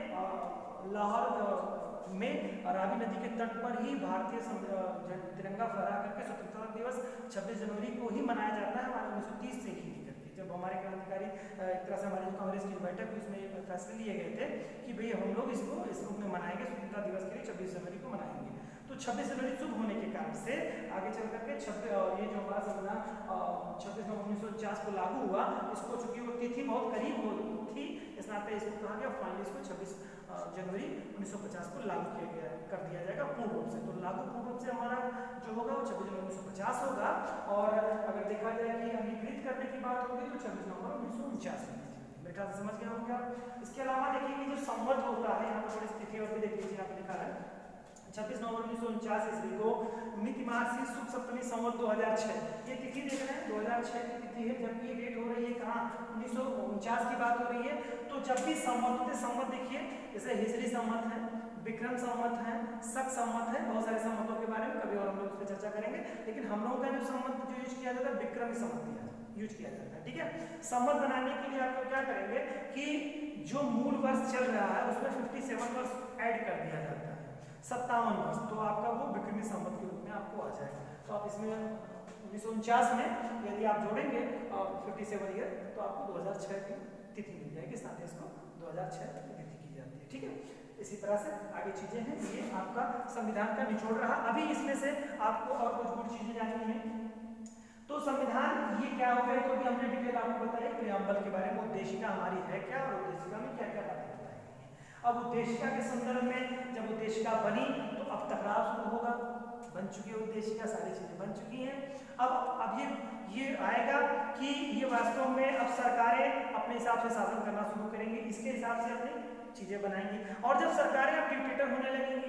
में लाहौर में रावी नदी के तट पर ही भारतीय तिरंगा फहरा करके स्वतंत्रता दिवस 26 जनवरी को ही मनाया जाता है, हमारे 1930 से ही जब हमारे क्रांतिकारी एक तरह से हमारी जो कांग्रेस की बैठक हुई उसमें फैसले लिए गए थे कि भाई हम लोग इसको इस रूप में मनाएंगे, स्वतंत्रता दिवस के लिए 26 जनवरी को मनाएंगे। तो 26 जनवरी शुभ होने के कारण से आगे चल करके ये जो हमारा संविधान 26 नवंबर 1949 को लागू हुआ, इसको चूंकि वो तिथि बहुत करीब थी, इस नाते इसको कहा गया फाइनली इसको 26 जनवरी 1950 को लागू किया गया कर दिया जाएगा पूर्ण रूप से। तो लागू पूर्ण रूप से हमारा जो होगा वो 26 जनवरी 1950 होगा। और अगर देखा जाए कि अंगीकृत करने की बात होगी तो 26 नवंबर 1949 में। मेरे ख्याल से समझ गया होंगे आप। इसके अलावा देखिए कि जो संवत होता है, यहाँ पर थोड़ी तिथि और भी देख लीजिए, यहाँ पे लिखा है 26 नवंबर 1949 ईस्वी को मिति मासी शुभ सप्तमी संवत 2006, ये तिथि देख रहे हैं 2006 की तिथि है, जबकि ये डेट हो रही है कहाँ 1949 की बात हो रही है। तो जब भी संवत होते, संवत देखिए जैसे हिजरी संवत है, विक्रम संवत है, शक संवत है, बहुत सारे संवतों के बारे में कभी और हम लोग उस पर चर्चा करेंगे, लेकिन हम लोगों का जो संवत जो यूज किया जाता है विक्रमी संवत यूज किया जाता है, ठीक है। संवत बनाने के लिए आप लोग क्या करेंगे कि जो मूल वर्ष चल रहा है उसमें 57 वर्ष ऐड कर दिया जाता है, 57 वर्ष, तो आपका वो विक्रमी संवत के रूप में आपको आ जाएगा। तो आप इसमें 1949 में यदि आप जोड़ेंगे 57 ईयर तो आपको 2006 की तिथि मिल जाएगी, साथ ही इसको 2006 की तिथि की जाती है, ठीक है। इसी तरह से आगे चीजें हैं, ये आपका संविधान का निचोड़ रहा। अभी इसमें से आपको और कुछ गुड चीजें जाननी है। तो संविधान ये क्या हो गया, तो अभी हमने डिटेल आपको बताया प्रियम्बल के बारे में, उद्देशिका हमारी है क्या और उद्देशिका में क्या क्या बातें बताई गई हैं। अब उद्देशिका के संदर्भ में जब उद्देशिका बनी तो अब टकराव शुरू होगा, बन चुकी है उद्देशिका, सारी चीजें बन चुकी हैं। अब ये आएगा कि ये वास्तव में अब सरकारें अपने हिसाब से शासन करना शुरू करेंगी, इसके हिसाब से अपनी चीजें बनाएंगी। और जब सरकारें अब डिक्टेटर होने लगेंगी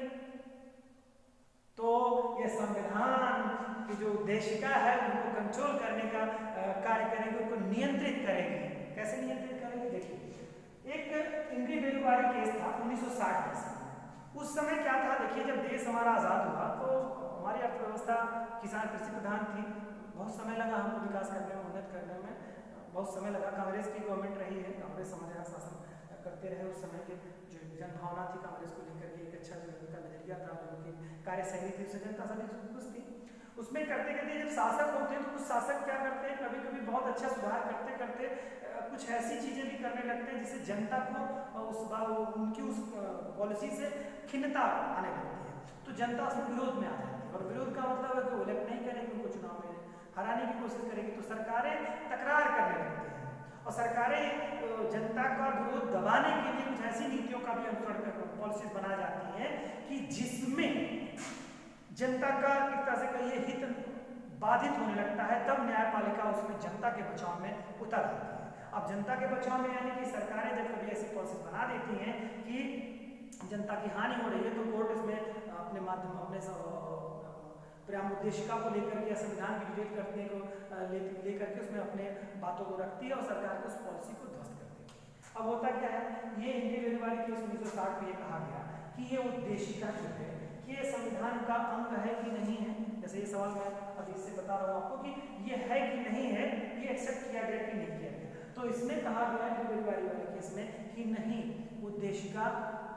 तो ये संविधान की जो उद्देशिका है उनको कंट्रोल करने का कार्य करेगी, उनको नियंत्रित करेगी। कैसे नियंत्रित करेगी, देखिए एक इंद्री बेलुवारी केस था 1960 में। उस समय क्या था, देखिए जब देश हमारा आजाद हुआ तो हमारी अर्थव्यवस्था किसान कृषि प्रधान थी, बहुत समय लगा हमको विकास करने में, उन्नत करने में बहुत समय लगा। कांग्रेस की गवर्नमेंट रही है, कांग्रेस हमारे यहाँ शासन करते रहे। उस समय के जो जनभावना थी कांग्रेस को लेकर के, एक अच्छा जो उनका नजरिया था, जो उनकी कार्यशैली थी, उससे जनता सभी खुश थी। उसमें करते करते जब शासक होते हैं तो कुछ शासक क्या करते हैं, कभी कभी बहुत अच्छा सुधार करते करते कुछ ऐसी चीजें भी करने लगते हैं जिससे जनता को उनकी उस पॉलिसी से खिन्नता आने लगती है, तो जनता उसमें विरोध में आ जाती है। और विरोध का मतलब है कि वो इलेक्ट नहीं करेंगे, उनको चुनाव में हराने की कोशिश करेगी, तो सरकारें तकरार करने लगती हैं और सरकारें जनता का विरोध दबाने के लिए कुछ ऐसी नीतियों का भी अनुसरण कर पॉलिसीज बनाई जाती हैं कि जिसमें जनता का एक तरह से कहिए हित बाधित होने लगता है, तब न्यायपालिका उसमें जनता के बचाव में उतर आती है। अब जनता के बचाव में यानी कि सरकारें जब कभी ऐसी पॉलिसी बना देती हैं कि जनता की हानि हो रही है तो कोर्ट इसमें अपने माध्यम अपने प्रियम्बल उद्देशिका को लेकर के संविधान की डिबेट करने को लेकर के उसमें अपने बातों को रखती है और सरकार को उस पॉलिसी को ध्वस्त कर देती है। अब होता क्या है, ये इंद्री बेलुवारी केस 1960 में ये कहा गया कि ये उद्देशिका जो है ये संविधान का अंग है कि नहीं है। जैसे ये सवाल मैं अभी इससे बता रहा हूँ आपको कि ये है कि नहीं है, ये एक्सेप्ट किया गया कि नहीं किया गया। तो इसमें कहा गया इंद्री बेलुवारी वाले केस में कि नहीं, उद्देशिका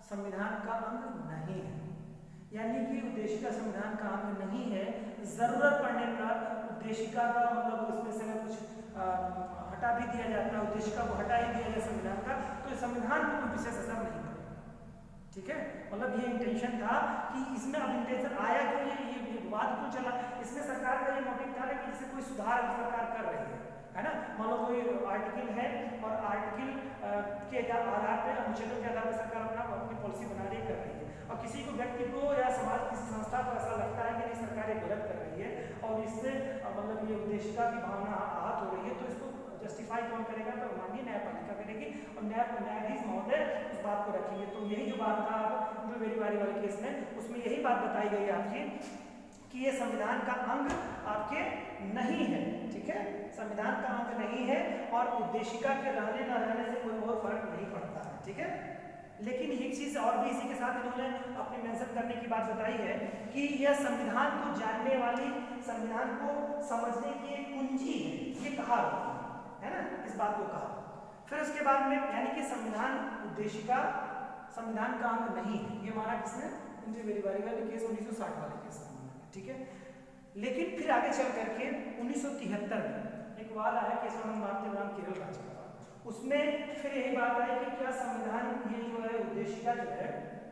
संविधान का अंग नहीं है, यानी कि उद्देशिका संविधान का अंग नहीं है। जरूरत पड़ने पर उद्देशिका का मतलब उसमें से अगर कुछ हटा भी दिया जाता है, उद्देशिका को हटा ही दिया जाए संविधान का, तो संविधान पर कोई विशेष असर नहीं पड़ेगा। ठीक है, मतलब ये इंटेंशन था कि इसमें अब इंटेंशन आया क्यों, ये विवाद क्यों चला, इसमें सरकार का ये मोटिव था कि जैसे कोई सुधार सरकार कर रही है ना, मान लो कोई आर्टिकल है और आर्टिकल के आधार पर, अनुच्छेदों के आधार पर सरकार अपनी पॉलिसी बना रही कर रही है, और किसी को व्यक्ति को या समाज किसी संस्था को ऐसा लगता है कि नहीं सरकार ये गलत कर रही है और इससे मतलब ये उद्देशिका की भावना आहत हो रही है, तो इसको जस्टिफाई कौन करेगा, तो माननीय न्यायपालिका करेगी और न्यायाधीश महोदय उस बात को रखेंगे। तो यही जो बात था इंटरवेरी वाले केस में, उसमें यही बात बताई गई आपकी कि ये संविधान का अंग आपके नहीं है। ठीक है, संविधान का अंग नहीं है और उद्देशिका के रहने न रहने से कोई और फर्क नहीं पड़ता है। ठीक है, लेकिन एक चीज और भी इसी के साथ इन्होंने अपने मेंशन करने की बात बताई है कि यह संविधान को जानने वाली, संविधान को समझने की एक कुंजी है, ये कहा है ना, इस बात को कहा। फिर उसके बाद में यानी कि संविधान उद्देशिका संविधान का अंग नहीं है, ये हमारा किसने, इंटरवेरी वाले केस 1960 वाले केस। ठीक है, लेकिन फिर आगे चल करके 1973 में एक वाद आया केशवानंद भारती बनाम केरल राज्य का, उसमें फिर यही बात आई कि क्या संविधान ये जो है उद्देशिका जो है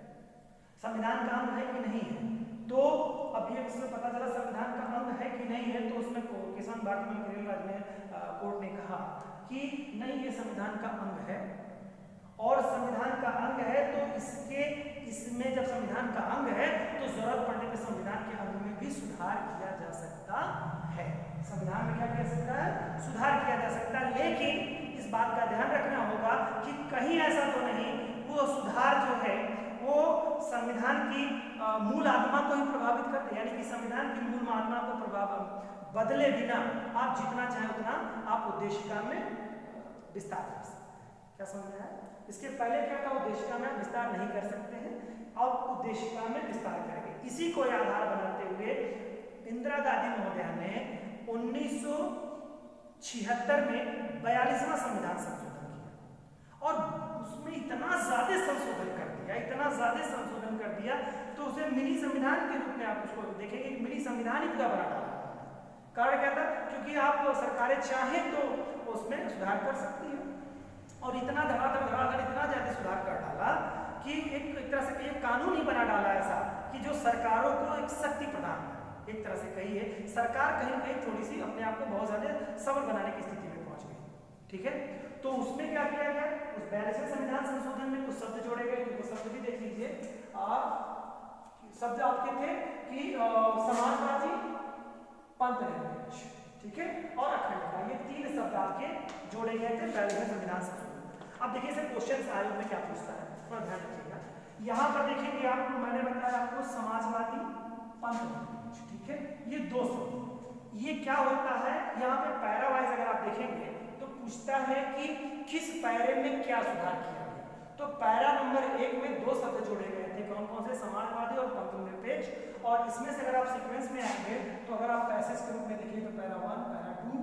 संविधान का अंग है कि नहीं है। तो अब ये उसमें पता चला संविधान का अंग है कि नहीं है, तो उसमें केशवानंद भारती बनाम केरल राज्य में कोर्ट ने कहा कि नहीं, ये संविधान का अंग है और संविधान का अंग है तो इसमें जब संविधान का अंग है तो जरूरत पड़ने पर संविधान के अंग में भी सुधार किया जा सकता है। संविधान में क्या किया सकता है, सुधार किया जा सकता है, लेकिन इस बात का ध्यान रखना होगा कि कहीं ऐसा तो नहीं वो सुधार जो है वो संविधान की मूल आत्मा को ही प्रभावित करते, यानी कि संविधान की मूल आत्मा को बदले बिना आप जितना चाहे उतना आप उद्देशिका में विस्तार कर सकते हैं। क्या समझ में आया? इसके पहले क्या था, उद्देशिका में विस्तार नहीं कर सकते हैं, अब उद्देशिका में विस्तार करेंगे। इसी को आधार बनाते हुए इंदिरा गांधी महोदया ने 1976 में 42वां संविधान संशोधन किया और उसमें इतना ज्यादा संशोधन कर दिया, तो उसे मिनी संविधान के रूप में आप उसको देखेंगे, मिनी संविधान ही पूरा बना डाला। कारण क्या था, क्योंकि आप सरकारें चाहें तो उसमें सुधार कर सकती हैं, और इतना धड़ाधड़ इतना ज्यादा सुधार कर डाला कि एक तरह से एक कानून ही बना डाला ऐसा कि जो सरकारों को एक शक्ति प्रदान करे। एक तरह से कहिए सरकार कहीं कहीं थोड़ी सी अपने आप को बहुत ज्यादा सबल बनाने की स्थिति में पहुंच गई। ठीक है, तो उसमें क्या किया गया, उस 42वें संविधान संशोधन में कुछ शब्द जोड़े गए, तो शब्द भी देख लीजिए आप। शब्द आपके थे कि समाजवादी, पंथनिरपेक्ष, ठीक है, और अखंडता, ये 3 शब्द आपके जोड़े गए थे 42वें संविधान संशोधन। अब देखिए इसे क्वेश्चन आयोग में क्या पूछता है, थोड़ा ध्यान रखिएगा। यहाँ पर देखेंगे आपको, मैंने बताया आपको समाजवादी, पंथनिरपेक्ष, ठीक है, ये 2 शब्द। ये क्या होता है, यहाँ पे पैरा वाइज अगर आप देखेंगे तो पूछता है कि किस पैरे में क्या सुधार किया गया। तो पैरा नंबर 1 में 2 शब्द जोड़े गए थे, कौन कौन से, समाजवादी और पंथनिरपेक्ष। और इसमें से अगर आप सीक्वेंस में आएंगे तो अगर आप पैसेज के रूप में देखिए तो पैरा 1, पैरा 2,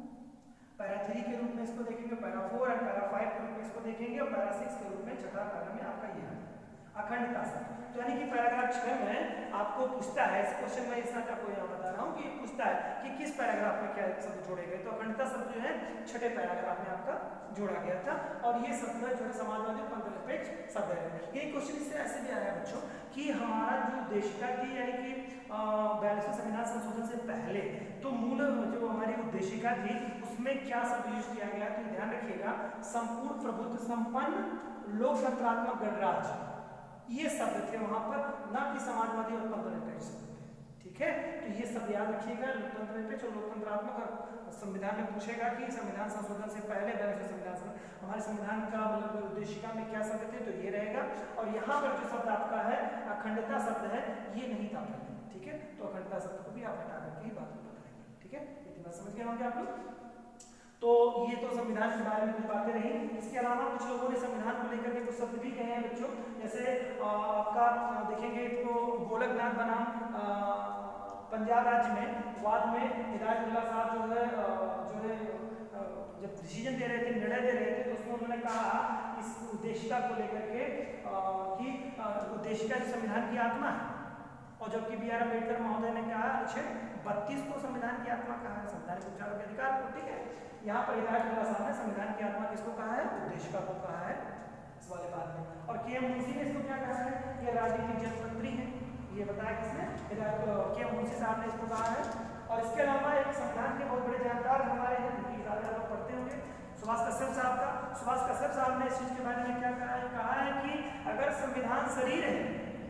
पैरा 3 के रूप में इसको देखेंगे, पैरा 4 और पैरा 5 के रूप में इसको देखेंगे, और पैरा 6 के रूप में छठा पैरा में आपका ये है अखंडता शब्द। तो यानी कि पैराग्राफ 6 में आपको पूछता है, इस क्वेश्चन में इस आपको यहाँ बता रहा हूँ कि पूछता है कि किस पैराग्राफ में क्या शब्द जोड़े गए। तो अखंडता शब्द जो है 6ठे पैराग्राफ में आपका जोड़ा गया था, और ये शब्द जो है समाजवादी पंथनिरपेक्ष शब्द है। ये क्वेश्चन इससे ऐसे भी आया बच्चों कि हमारा जो उद्देशिका थी, यानी कि 42वें संविधान संशोधन से पहले तो मूल जो हमारी उद्देशिका थी उसमें क्या शब्द यूज किया गया, तो ध्यान रखिएगा, संपूर्ण प्रभुत्व संपन्न लोकतंत्रात्मक गणराज्य, ये शब्द थे वहां पर, ना कि समाजवादी और पंथनिरपेक्ष शब्द थे। ठीक है, तो ये शब्द याद रखिएगा, लोकतंत्र और लोकतंत्रात्मक। और संविधान में पूछेगा कि संविधान संशोधन से पहले 42वें संविधान हमारे संविधान का मतलब उद्देशिका में क्या शब्द थे, तो ये रहेगा। और यहाँ पर जो शब्द आपका है अखंडता शब्द है, ये नहीं था पहले। ठीक है, तो अखंडता शब्द को भी आप हटा करके ही बात को बताएंगे। ठीक है, इतनी बात समझ गए होंगे आप लोग। तो ये तो संविधान के बारे में कुछ बातें रही। इसके अलावा कुछ लोगों ने संविधान को लेकर के कुछ शब्द भी कहे हैं बच्चों, जैसे आपका देखेंगे तो गोलकनाथ बनाम पंजाब राज्य में वाद में हिदायतुल्लाह साहब जो है जब डिसीजन दे रहे थे, निर्णय दे रहे थे, तो उसमें उन्होंने कहा इस उद्देशिका को लेकर के कि उद्देशिका जो संविधान की आत्मा है, और जबकि B.R. अम्बेडकर महोदय ने कहा अनुच्छेद 32 को संविधान की आत्मा कहा है, संवैधानिक उपचारों के अधिकार को, ठीक है। यहाँ पर हिदायत खुला साहब ने संविधान की आत्मा किसको कहा है? उद्देशिका को कहा है इस वाले बात में। और के.एम. मुंशी ने इसको क्या कहा है? ये राजनीतिक जनतंत्री है, ये बताया किसने? के.एम. मुंशी साहब ने इसको कहा है। और इसके अलावा एक संविधान के बहुत बड़े जानकार हमारे हैं, उनकी ज़्यादा लोग पढ़ते होंगे, सुभाष कश्यप साहब का। सुभाष कश्यप साहब ने इस चीज के बारे में क्या कहा है? कहा है कि अगर संविधान शरीर है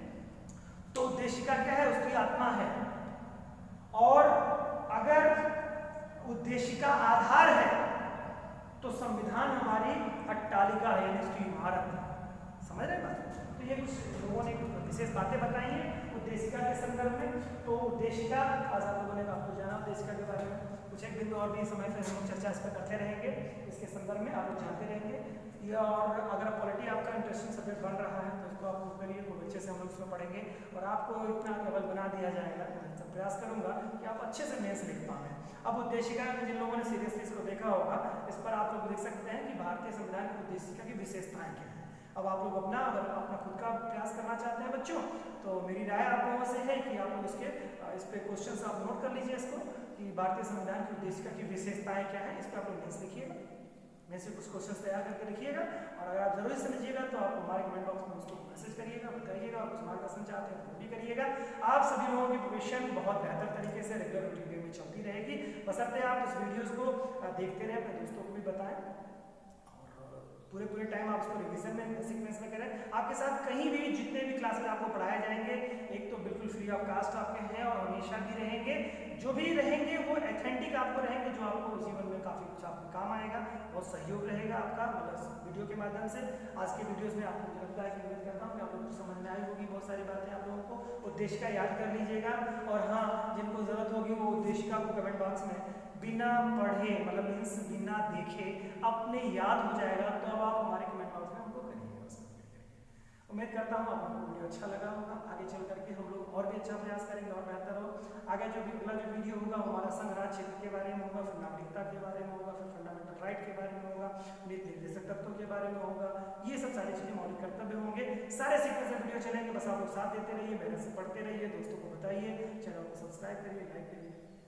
तो उद्देशिका क्या है? उसकी आत्मा है। और अगर उद्देशिका आधार है तो संविधान हमारी अट्टालिका है, यानी उसकी इमारत। समझ रहे बात? तो ये कुछ लोगों ने कुछ विशेष बातें बताई हैं उद्देशिका के संदर्भ में। तो उद्देशिका आज आप लोगों ने आपको जाना उद्देशिका के बारे में, कुछ एक दिन और भी समय पे हम लोग चर्चा इस पर करते रहेंगे, इसके संदर्भ में आप लोग जानते रहेंगे। ये और अगर पॉलिटी आपका इंटरेस्टिंग सब्जेक्ट बन रहा है तो इसको आप उसके लिए खूब अच्छे से हम लोग इसमें पढ़ेंगे और आपको इतना केवल बना दिया जाएगा, मैं प्रयास करूंगा कि आप अच्छे से मेंस लिख पाएं। अब उद्देशिका में जिन लोगों ने सीरियसली इसको देखा होगा, इस पर आप लोग देख सकते हैं कि भारतीय संविधान की उद्देशिका की विशेषताएं क्या है। अब आप लोग अपना अगर अपना खुद का प्रयास करना चाहते हैं बच्चों, तो मेरी राय आप लोगों से है कि आप लोग इस पे क्वेश्चन आप नोट कर लीजिए इसको कि भारतीय संविधान की उद्देशिका की विशेषताएं क्या है। इस पर आप लोग मेंस लिखिएगा, में से कुछ क्वेश्चन तैयार करके लिखिएगा। और अगर आप जरूर समझिएगा तो आप हमारे कमेंट बॉक्स में उसको मैसेज करिएगा, बताइएगा, और कुछ मार्गदर्शन चाहते हैं तो भी करिएगा। आप सभी लोगों की प्रिपरेशन बहुत बेहतर तरीके से रेगुलर रूटीन वे में चलती रहेगी, बशर्ते आप इस वीडियोस को देखते रहें, अपने दोस्तों को भी बताएं और पूरे टाइम आप उसको रिवीजन में सीक्वेंस में करें। आपके साथ कहीं भी जितने भी क्लासेस आपको पढ़ाए जाएंगे एक तो बिल्कुल फ्री ऑफ कास्ट आपके हैं और हमेशा भी रहेंगे। जो भी रहेंगे वो एथेंटिक आपको रहेंगे, जो आपको जीवन में काफ़ी कुछ आपको काम आएगा, बहुत सहयोग रहेगा आपका, मतलब वीडियो के माध्यम से। आज के वीडियोस में आपको मुझे लगता है कि उम्मीद करता हूँ कि आप लोगों को समझ में आई होगी बहुत सारी बातें। आप लोगों को उद्देशिका याद कर लीजिएगा, और हाँ, जिनको ज़रूरत होगी वो उद्देशिका को कमेंट बॉक्स में बिना पढ़े, मतलब मीन्स बिना देखे अपने याद हो जाएगा, तो अब आप हमारे कमेंट बॉक्स में हमको करिएगा। उम्मीद करता हूँ आपको वीडियो अच्छा लगा होगा। आगे चल करके हम लोग और भी अच्छा प्रयास करेंगे और बेहतर हो। आगे जो भी अगला जो वीडियो होगा हमारा संघ राज्य क्षेत्र के बारे में होगा, फिर नागरिकता के बारे में होगा, फिर फंडामेंटल राइट के बारे में होगा, नीति निर्देशक तत्वों के बारे में होगा। ये सब सारी चीज़ें मौलिक कर्तव्य होंगे। सारे सीक्वेंस में वीडियो चलेंगे, बस आप लोग साथ देते रहिए, मेहनत से पढ़ते रहिए, दोस्तों को बताइए, चैनल को सब्सक्राइब करिए, लाइक करिए।